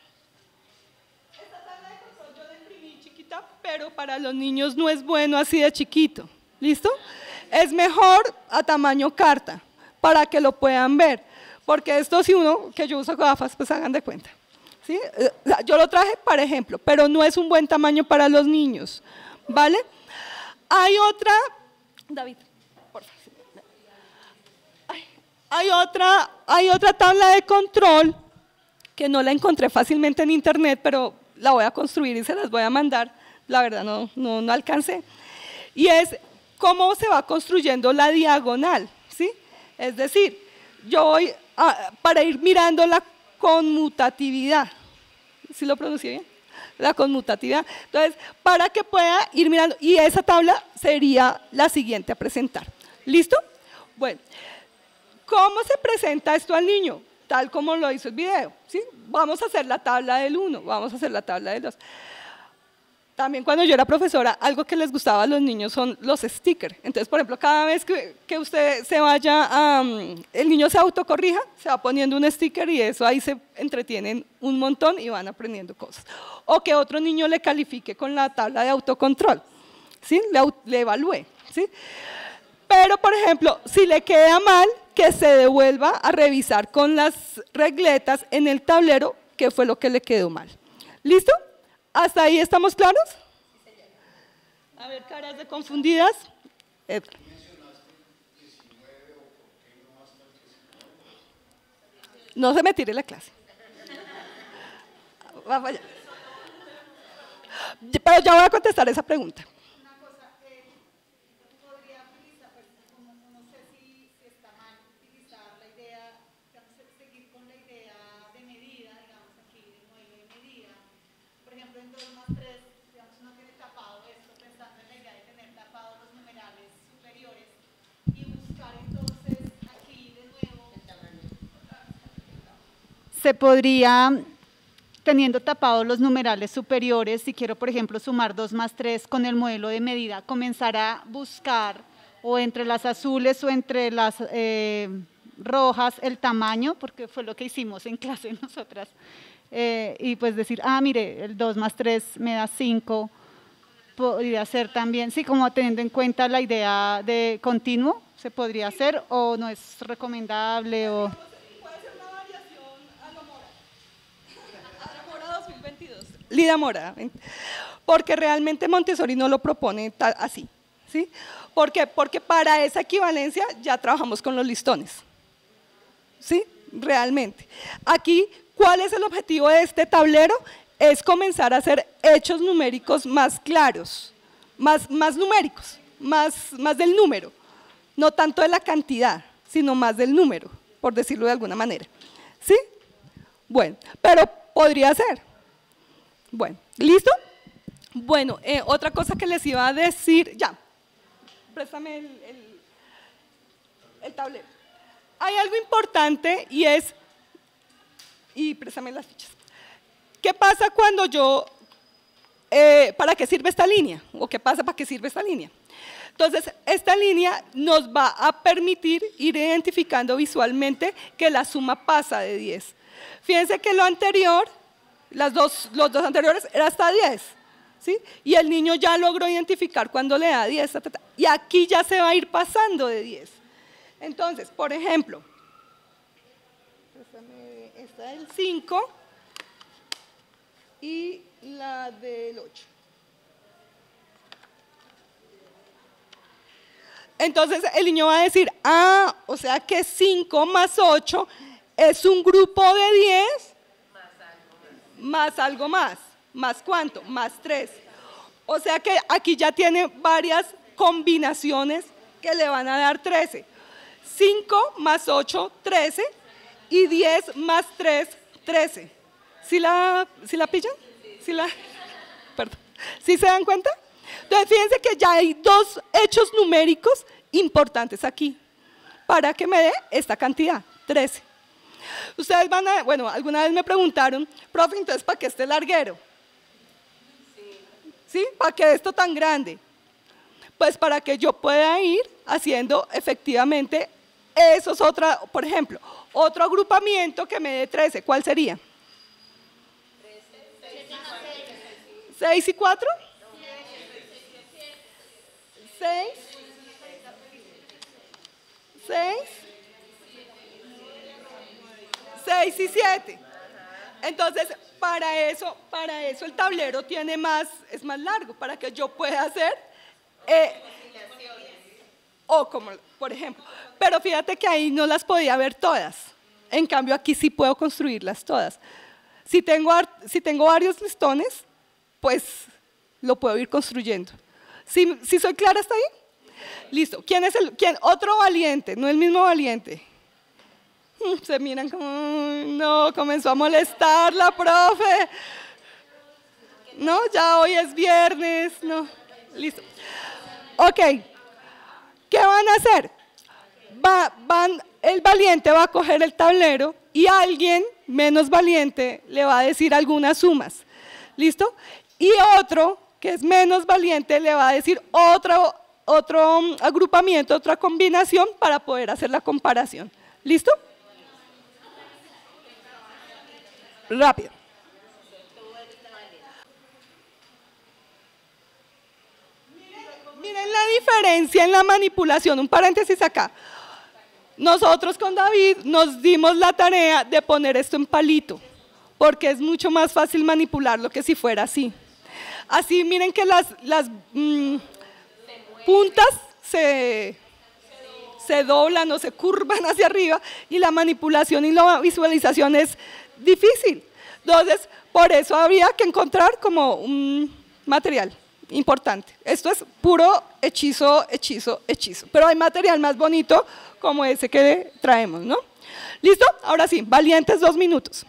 Esta tabla de control yo la imprimí chiquita, pero para los niños no es bueno así de chiquito. ¿Listo? Es mejor a tamaño carta, para que lo puedan ver. Porque esto si uno, que yo uso gafas, pues hagan de cuenta. ¿Sí? Yo lo traje para ejemplo, pero no es un buen tamaño para los niños, ¿vale? Hay otra, David, por favor. Hay, hay, otra, hay otra tabla de control que no la encontré fácilmente en internet, pero la voy a construir y se las voy a mandar. La verdad no, no, no alcancé. Y es cómo se va construyendo la diagonal, ¿sí? Es decir, yo voy a, para ir mirando la conmutatividad. ¿Sí lo pronuncié bien? La conmutatividad. Entonces, para que pueda ir mirando, y esa tabla sería la siguiente a presentar. ¿Listo? Bueno, ¿cómo se presenta esto al niño? Tal como lo hizo el video, ¿sí? Vamos a hacer la tabla del uno, vamos a hacer la tabla del dos. También cuando yo era profesora, algo que les gustaba a los niños son los stickers. Entonces, por ejemplo, cada vez que, que usted se vaya, a, um, el niño se autocorrija, se va poniendo un sticker y eso ahí se entretienen un montón y van aprendiendo cosas. O que otro niño le califique con la tabla de autocontrol, ¿sí? Le, le evalúe, ¿sí? Pero, por ejemplo, si le queda mal, que se devuelva a revisar con las regletas en el tablero qué fue lo que le quedó mal. ¿Listo? ¿Hasta ahí estamos claros? A ver, caras de confundidas. Edgar. No se me tire la clase. Va allá. Pero ya voy a contestar esa pregunta. Una cosa, eh, podría utilizar, pues, como no sé si, si está mal utilizar la idea se podría, teniendo tapados los numerales superiores, si quiero, por ejemplo, sumar dos más tres con el modelo de medida, comenzar a buscar o entre las azules o entre las eh, rojas el tamaño, porque fue lo que hicimos en clase nosotras, eh, y pues decir, ah, mire, el dos más tres me da cinco, podría ser también, sí, como teniendo en cuenta la idea de continuo, se podría hacer, o no es recomendable, o… Puede ser una variación a lo Mora. A lo Mora dos mil veintidós. Lida Mora. Porque realmente Montessori no lo propone así, ¿sí? ¿Por qué? Porque para esa equivalencia ya trabajamos con los listones, ¿sí? Realmente. Aquí, ¿cuál es el objetivo de este tablero? Es comenzar a hacer hechos numéricos más claros, más, más numéricos, más, más del número, no tanto de la cantidad, sino más del número, por decirlo de alguna manera, ¿sí? Bueno, pero podría ser. Bueno, ¿listo? Bueno, eh, otra cosa que les iba a decir, ya, préstame el, el, el tablero. Hay algo importante y es, y préstame las fichas. ¿Qué pasa cuando yo, eh, para qué sirve esta línea? ¿O qué pasa para qué sirve esta línea? Entonces, esta línea nos va a permitir ir identificando visualmente que la suma pasa de diez. Fíjense que lo anterior, las dos, los dos anteriores, era hasta diez, ¿sí? Y el niño ya logró identificar cuando le da diez, ta, ta, ta, y aquí ya se va a ir pasando de diez. Entonces, por ejemplo, esta del cinco, y la del ocho. Entonces el niño va a decir, ah, o sea que cinco más ocho es un grupo de diez más algo más. ¿Más cuánto? Más tres. O sea que aquí ya tiene varias combinaciones que le van a dar trece. cinco más ocho, trece, y diez más tres, trece. ¿Sí la, ¿sí la pillan? ¿Sí la, perdón. ¿Sí se dan cuenta? Entonces, fíjense que ya hay dos hechos numéricos importantes aquí para que me dé esta cantidad, trece. Ustedes van a, bueno, alguna vez me preguntaron, profe, entonces, ¿para qué este larguero? ¿Sí? ¿Para qué esto tan grande? Pues para que yo pueda ir haciendo efectivamente esos otra, por ejemplo, otro agrupamiento que me dé trece, ¿cuál sería? ¿seis y cuatro? ¿seis? ¿seis? ¿seis y siete? Entonces, para eso, para eso el tablero tiene más, es más largo, para que yo pueda hacer, eh, o como, por ejemplo, pero fíjate que ahí no las podía ver todas, en cambio aquí sí puedo construirlas todas. Si tengo, si tengo varios listones, pues lo puedo ir construyendo. ¿Sí, sí soy clara hasta ahí? Listo. ¿Quién es el, quién? Otro valiente, no el mismo valiente. Se miran como, no, comenzó a molestar la profe. No, ya hoy es viernes, no. Listo. Ok. ¿Qué van a hacer? Va, van, el valiente va a coger el tablero y alguien menos valiente le va a decir algunas sumas. ¿Listo? Y otro, que es menos valiente, le va a decir otro, otro agrupamiento, otra combinación para poder hacer la comparación. ¿Listo? Rápido. Miren la diferencia en la manipulación, un paréntesis acá. Nosotros con David nos dimos la tarea de poner esto en palito, porque es mucho más fácil manipularlo que si fuera así. Así miren que las, las mmm, puntas se, se doblan o se curvan hacia arriba y la manipulación y la visualización es difícil. Entonces, por eso habría que encontrar como un material importante. Esto es puro hechizo, hechizo, hechizo. Pero hay material más bonito como ese que traemos, ¿no? ¿Listo? Ahora sí, valientes dos minutos.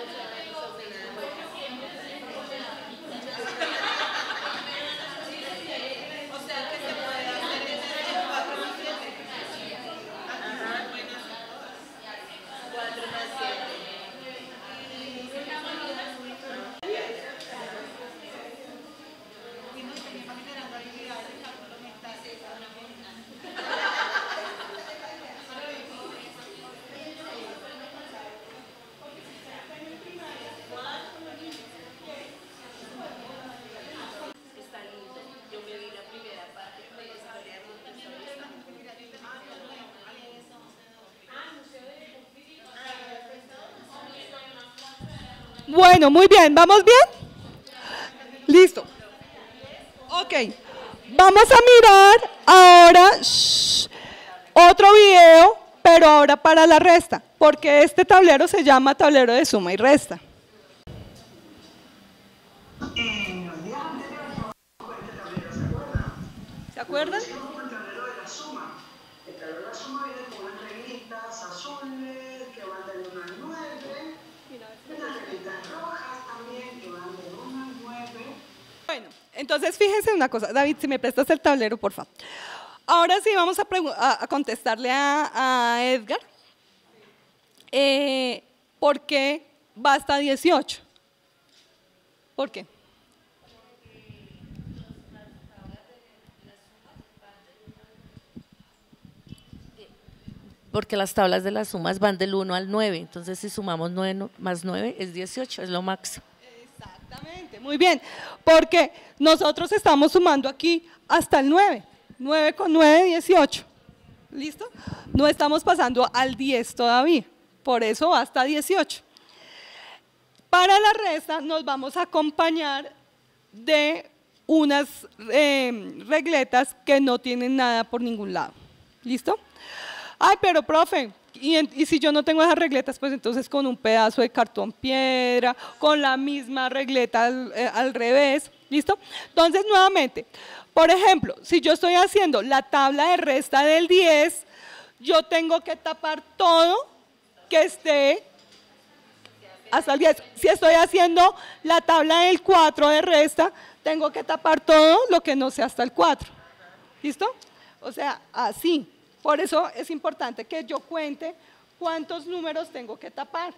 Bueno, muy bien, ¿vamos bien? Listo. Ok, vamos a mirar ahora shh, otro video, pero ahora para la resta, porque este tablero se llama tablero de suma y resta. ¿Se acuerdan? El tablero de la suma. El tablero de la suma viene con unas reglitas azules que van del uno al nueve, unas reglitas rojas también que van del uno al nueve. Bueno, entonces fíjense una cosa, David, si me prestas el tablero, por favor. Ahora sí vamos a, a, a contestarle a, a Edgar. Eh, ¿Por qué va hasta dieciocho? ¿Por qué? Porque las tablas de las sumas van del uno al nueve, entonces si sumamos nueve más nueve es dieciocho, es lo máximo. Exactamente, muy bien, porque nosotros estamos sumando aquí hasta el nueve, nueve con nueve, dieciocho, ¿listo? No estamos pasando al diez todavía, por eso va hasta dieciocho. Para la resta nos vamos a acompañar de unas eh, regletas que no tienen nada por ningún lado, ¿listo? Ay, pero profe, y, en, y si yo no tengo esas regletas, pues entonces con un pedazo de cartón piedra, con la misma regleta al, eh, al revés, ¿listo? Entonces, nuevamente, por ejemplo, si yo estoy haciendo la tabla de resta del diez, yo tengo que tapar todo que esté hasta el diez. Si estoy haciendo la tabla del cuatro de resta, tengo que tapar todo lo que no sea hasta el cuatro, ¿listo? O sea, así. Por eso es importante que yo cuente cuántos números tengo que tapar.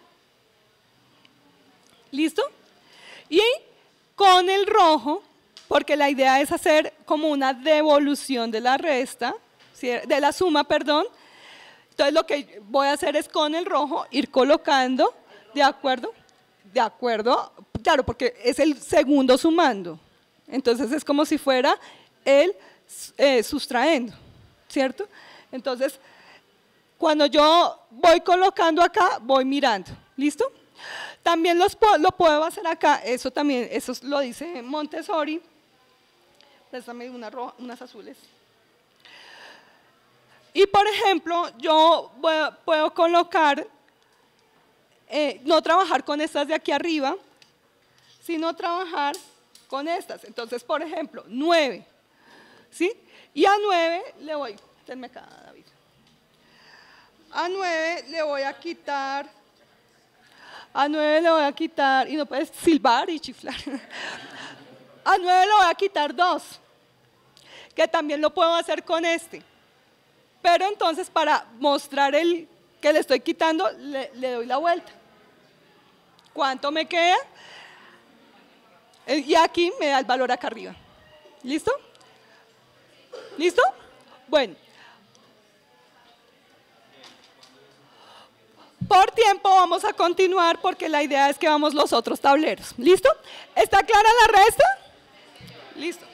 ¿Listo? Y con el rojo, porque la idea es hacer como una devolución de la resta, de la suma, perdón. Entonces lo que voy a hacer es con el rojo ir colocando, ¿de acuerdo? De acuerdo, claro, porque es el segundo sumando. Entonces es como si fuera el eh, sustrayendo, ¿cierto? Entonces, cuando yo voy colocando acá, voy mirando, ¿listo? También los, lo puedo hacer acá, eso también, eso lo dice Montessori. Préstame una roja, unas azules. Y por ejemplo, yo voy, puedo colocar, eh, no trabajar con estas de aquí arriba, sino trabajar con estas. Entonces, por ejemplo, nueve, ¿sí? Y a nueve le voy... Tenme acá, David. A nueve le voy a quitar, a nueve le voy a quitar, y no puedes silbar y chiflar. A nueve le voy a quitar dos, que también lo puedo hacer con este. Pero entonces para mostrar el que le estoy quitando, le, le doy la vuelta. ¿Cuánto me queda? Y aquí me da el valor acá arriba. ¿Listo? ¿Listo? Bueno. Por tiempo vamos a continuar porque la idea es que vamos los otros tableros. ¿Listo? ¿Está clara la resta? Listo.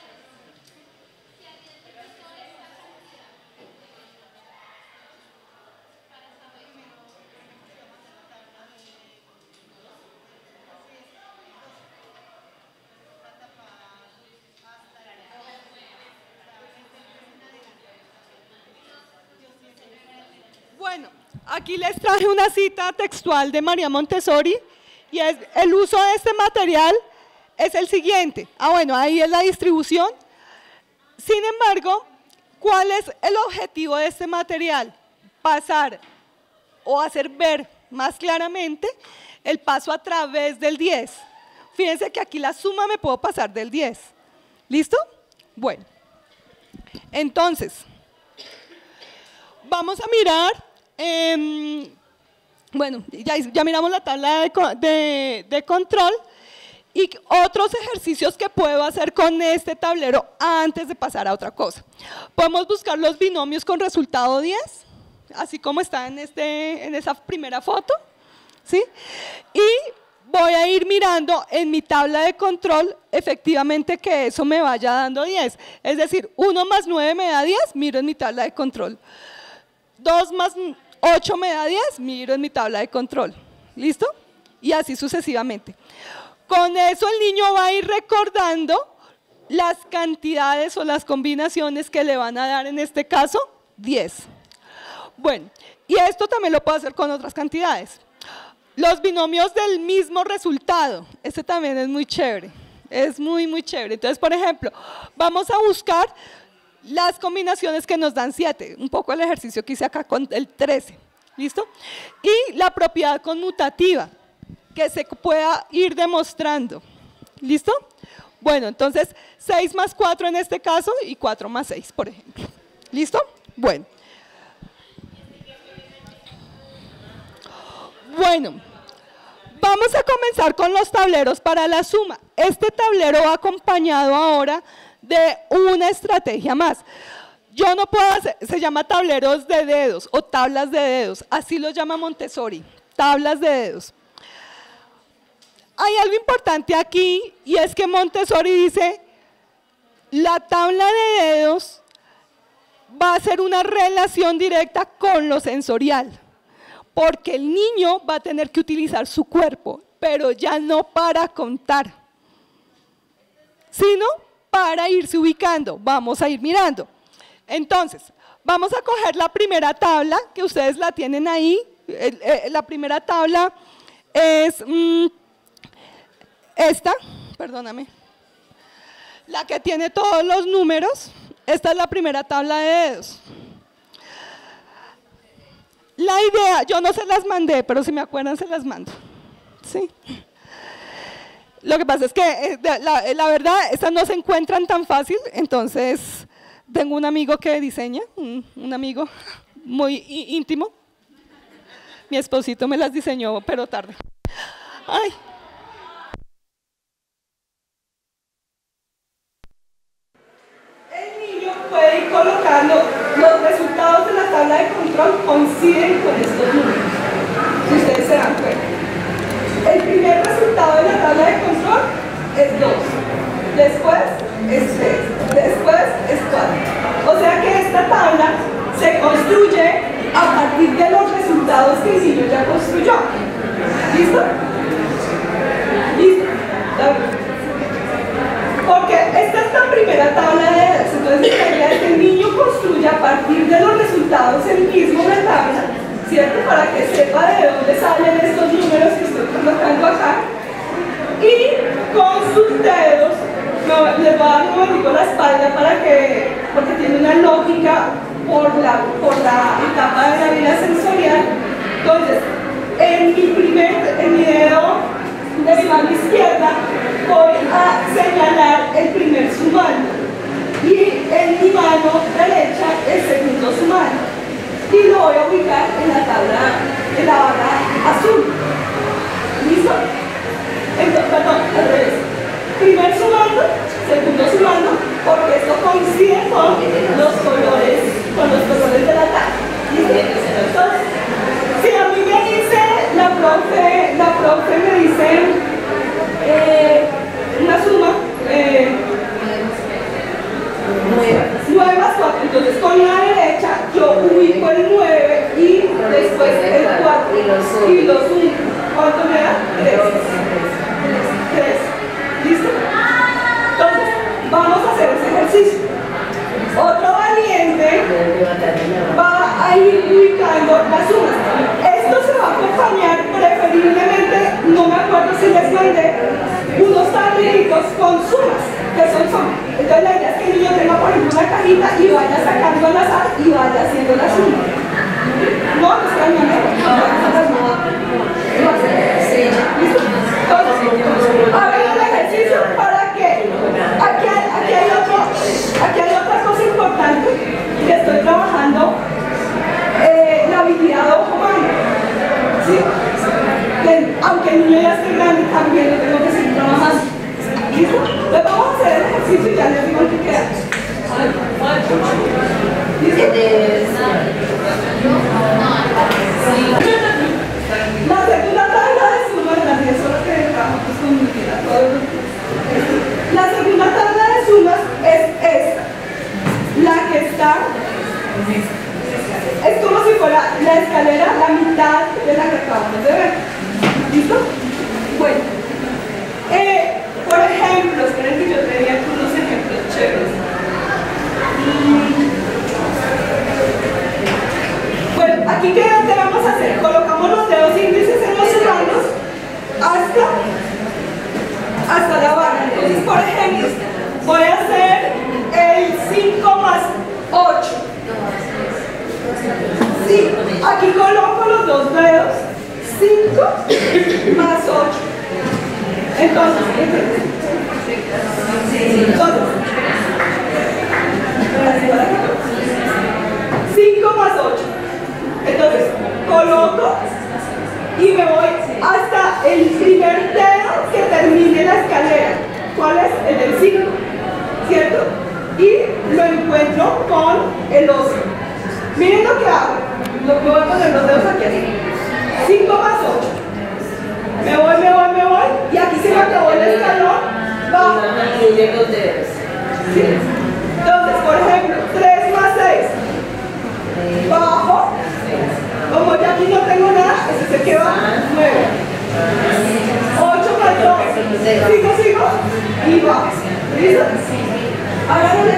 Bueno, aquí les traje una cita textual de María Montessori y es, el uso de este material es el siguiente. Ah, bueno, ahí es la distribución. Sin embargo, ¿cuál es el objetivo de este material? Pasar o hacer ver más claramente el paso a través del diez. Fíjense que aquí la suma me puedo pasar del diez. ¿Listo? Bueno. Entonces, vamos a mirar, eh, bueno, ya, ya miramos la tabla de, de, de control y otros ejercicios que puedo hacer con este tablero antes de pasar a otra cosa. Podemos buscar los binomios con resultado diez, así como está en, este, en esa primera foto, ¿sí? Y voy a ir mirando en mi tabla de control efectivamente que eso me vaya dando diez. Es decir, uno más nueve me da diez, miro en mi tabla de control. dos más ocho me da diez, miro en mi tabla de control. ¿Listo? Y así sucesivamente. Con eso el niño va a ir recordando las cantidades o las combinaciones que le van a dar, en este caso, diez. Bueno, y esto también lo puedo hacer con otras cantidades. Los binomios del mismo resultado, este también es muy chévere, es muy, muy chévere. Entonces, por ejemplo, vamos a buscar las combinaciones que nos dan siete, un poco el ejercicio que hice acá con el trece, ¿listo? Y la propiedad conmutativa, que se pueda ir demostrando, ¿listo? Bueno, entonces, seis más cuatro en este caso y cuatro más seis, por ejemplo, ¿listo? Bueno. Bueno, vamos a comenzar con los tableros para la suma. Este tablero va acompañado ahora de una estrategia más. Yo no puedo hacer, se llama tableros de dedos o tablas de dedos, así lo llama Montessori, tablas de dedos. Hay algo importante aquí y es que Montessori dice, la tabla de dedos va a ser una relación directa con lo sensorial. Porque el niño va a tener que utilizar su cuerpo, pero ya no para contar, sino para irse ubicando. Vamos a ir mirando. Entonces, vamos a coger la primera tabla, que ustedes la tienen ahí. El, eh, la primera tabla es mmm, esta, perdóname, la que tiene todos los números. Esta es la primera tabla de dedos. La idea, yo no se las mandé, pero si me acuerdan se las mando. ¿Sí? Lo que pasa es que, eh, la, la verdad, estas no se encuentran tan fácil, entonces tengo un amigo que diseña, un, un amigo muy íntimo. Mi esposito me las diseñó, pero tarde. Ay. El niño puede ir colocando los resultados de la tabla de control, coinciden con estos números, si ustedes se dan cuenta. El primer resultado de la tabla de control es dos, después es tres, después es cuatro. O sea que esta tabla se construye a partir de los resultados que el niño ya construyó. ¿Listo? ¿Listo? Porque esta es la primera tabla de dedos, entonces la idea es que el niño construya a partir de los resultados el mismo de tabla, ¿cierto? Para que sepa de dónde salen estos números que estoy colocando acá. Y con sus dedos, no, les voy a dar un momentico la espalda para que, porque tiene una lógica por la, por la etapa de la vida sensorial. Entonces, en mi primer, en mi dedo de mi mano izquierda, voy a señalar el primer sumando y en mi mano derecha el segundo sumando y lo voy a ubicar en la tabla, en la barra azul. ¿Listo? Entonces, perdón, al revés. Primer sumando, segundo sumando, porque esto coincide con los colores, con los colores de la tabla. ¿Listo? Entonces, si a mí me dice la profe, la profe me dice eh, una suma, eh, nueve más cuatro, entonces con la derecha yo ubico el nueve y después el cuatro y los uno. ¿Cuánto me da? tres. tres. ¿Listo? Entonces, vamos a hacer ese ejercicio. Otro valiente va a ir ubicando las sumas. Esto se va a acompañar preferiblemente, no me acuerdo si les mandé, unos tableritos con sumas, que son sumas. Entonces la idea es que el niño tenga, por ejemplo, una cajita y vaya sacando al azar y vaya haciendo la suma. No, no es que al manera. Sí. el niño ya esté grande, también lo tengo que seguir trabajando. ¿Listo? Entonces vamos a hacer el ejercicio y ya les digo el que queda. ¿Listo? La segunda tabla de suma, las diez horas que dejamos pues con mi vida, todo el mundo. La segunda tabla de sumas es esta. La que está, es como si fuera la escalera, la mitad de la que acabamos de ver. ¿Listo? Bueno, eh, por ejemplo, esperen que yo tenía aquí unos ejemplos chéveres. Bueno, aquí qué vamos a hacer, colocamos los dedos índices en los manos hasta, hasta la barra. Entonces, por ejemplo, voy a hacer el cinco más ocho. Sí, aquí coloco los dos dedos, cinco más ocho. Entonces, entonces cinco más ocho. Entonces, coloco y me voy hasta el primer dedo que termine la escalera. ¿Cuál es? El del cinco, ¿cierto? Y lo encuentro con el otro. Miren lo que hago. Lo que voy a poner los dedos aquí así. cinco más ocho. Me voy, me voy, me voy. Y aquí se me acabó el escalón. Bajo. ¿Sí? Entonces, por ejemplo, tres más seis. Bajo. Como ya aquí no tengo nada, ese se queda nueve. ocho más dos. Sigo, sigo. Y bajo. ¿Listo? Ahora lo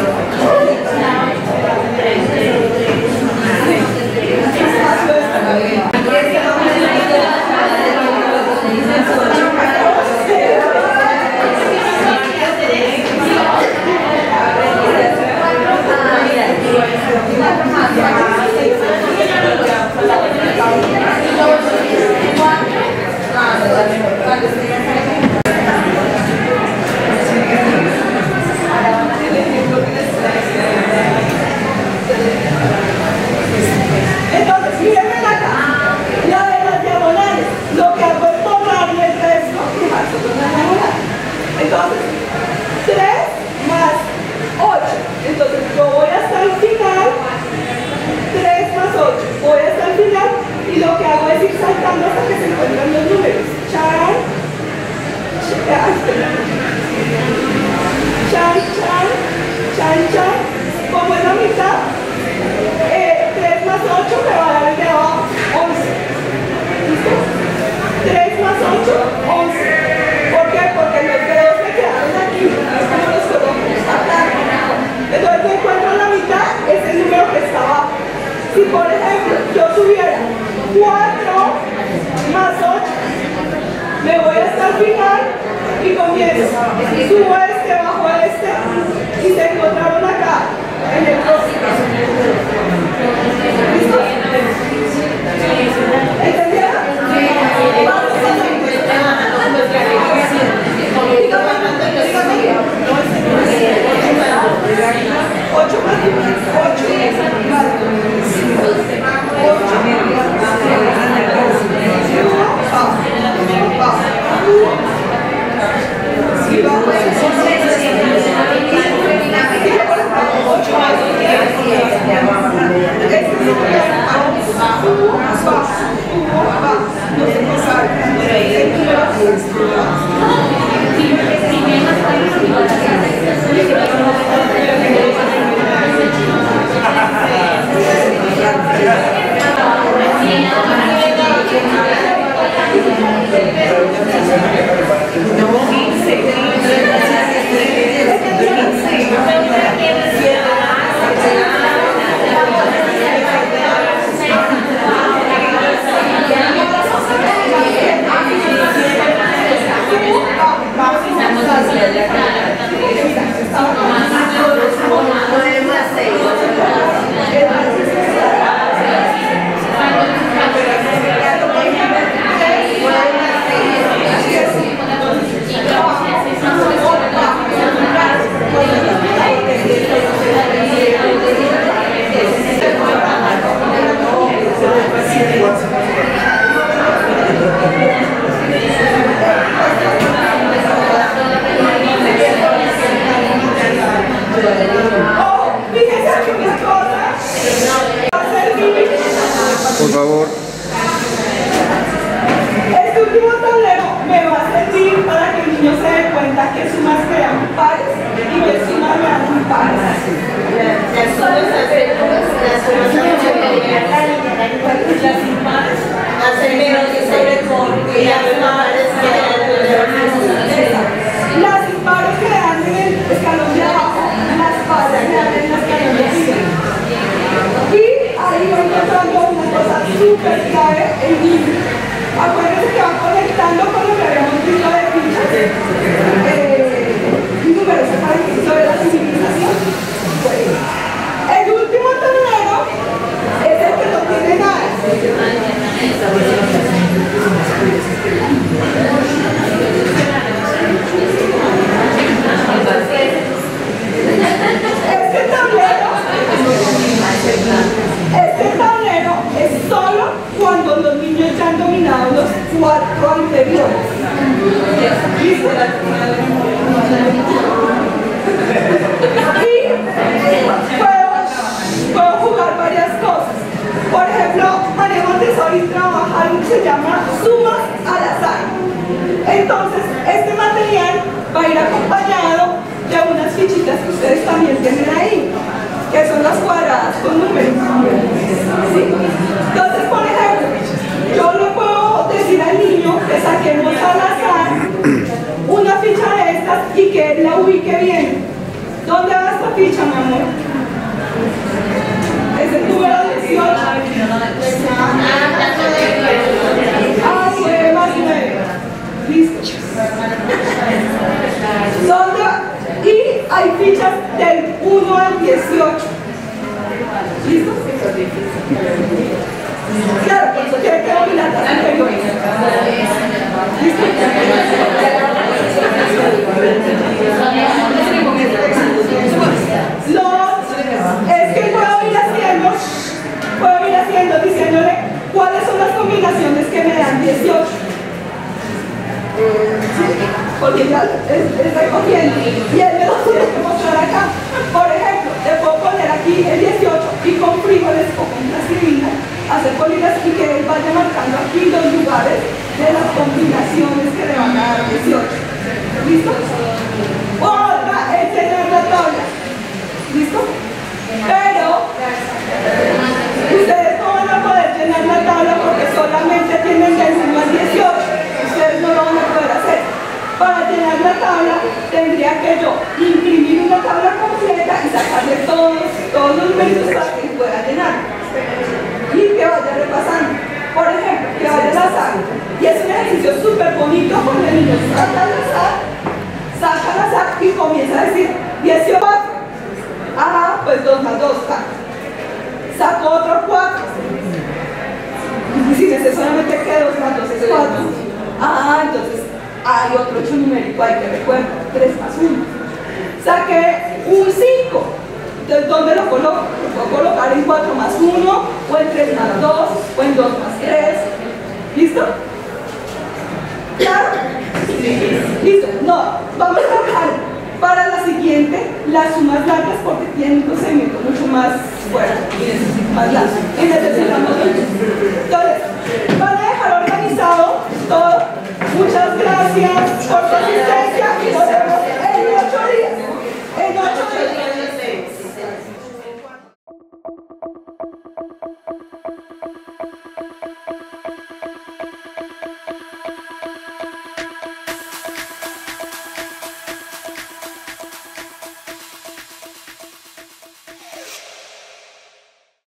entonces, mírenme acá. La de las diagonales. Lo que hago es borrarle el resto y dejar solo una diagonal. Entonces, tres más ocho. Entonces, yo voy hasta el final. tres más ocho. Voy hasta el final. Y lo que hago es ir saltando hasta que se encuentran los números. Chan. Chan. Chan, chan. Chan, chan. Como es la mitad. Eh, tres más ocho me va a dar el de abajo, once. ¿Listo? tres más ocho, once. ¿Por qué? Porque los dedos me quedaron aquí. Es como los coloco acá. Entonces yo encuentro la mitad, es el número que está abajo. Si por ejemplo yo tuviera cuatro más ocho, me voy hasta el final y comienzo. Subo este, bajo este y se encontraron acá en el próximo. ¿Listo? ¿Entendieron? ocho más ocho recuerda que sumas me dan pares y que sumas me dan impares. Las sumas hacen las sumas Las impares hacen menos de sobrecorte y las impares quedan Las impares quedan en el escalón de abajo, las pares quedan en el escalón de arriba. Y ahí voy encontrando una cosa súper clave en niños. Acuérdense que van conectando con lo que habíamos visto de fichas eh, números sobre la civilización. El último tablero es el que no tiene nada. Este tablero, este tablero es solo cuando los niños ya han dominado los cuatro anteriores. ¿Listo? Y puedo, puedo jugar varias cosas. Por ejemplo, María Montessori trabaja algo que se llama sumas al azar. Entonces, este material va a ir acompañado de unas fichitas que ustedes también tienen ahí, que son las cuadradas con números. ¿Sí? Entonces, por ejemplo, yo le puedo decir al niño que saquemos al azar una ficha de estas y que él la ubique bien. ¿Dónde va esta ficha, mi amor? Es el número dieciocho. Ah, nueve más nueve. Listo. ¿Dónde va? Y hay fichas del uno al dieciocho. ¿Listo? Claro, por eso tiene que dominar las anteriores. ¿Listo? Los, es que puedo ir haciendo, puedo ir haciendo, diciéndole cuáles son las combinaciones que me dan dieciocho. Porque ya es, es recogiendo y él me lo tiene que mostrar acá. Por ejemplo, le puedo poner aquí el dieciocho y con frijoles o con plastilina hacer bolitas y que él vaya marcando aquí los lugares de las combinaciones que le van a dar dieciocho. ¿Listo? Otra es tener la tabla. ¿Listo? Pero ustedes no van a poder llenar la tabla porque solamente tienen del uno al dieciocho. Ustedes no lo van a poder hacer. Para llenar la tabla tendría que yo imprimir una tabla completa y sacarle todos, todos los números para que pueda llenar. Y que vaya repasando. Por ejemplo, que vaya al azar. Y es un ejercicio súper bonito porque el niño saca al azar, saca al azar y comienza a decir dieciocho. Ah, pues dos más dos, saco otro cuatro. Y si me sé solamente que dos más dos es cuatro. Ah, entonces hay otro hecho numérico ahí que recuerdo, tres más uno. Saqué un cinco. Entonces, ¿dónde lo coloco? Lo puedo colocar en cuatro más uno, o en tres más dos, o en dos más tres. ¿Listo? ¿Claro? ¿Listo? No, vamos a trabajar para la siguiente las sumas largas porque tienen un procedimiento mucho más fuerte y necesito más largo. Y necesitamos mucho. Entonces, van a dejar organizado todo. Muchas gracias por su asistencia.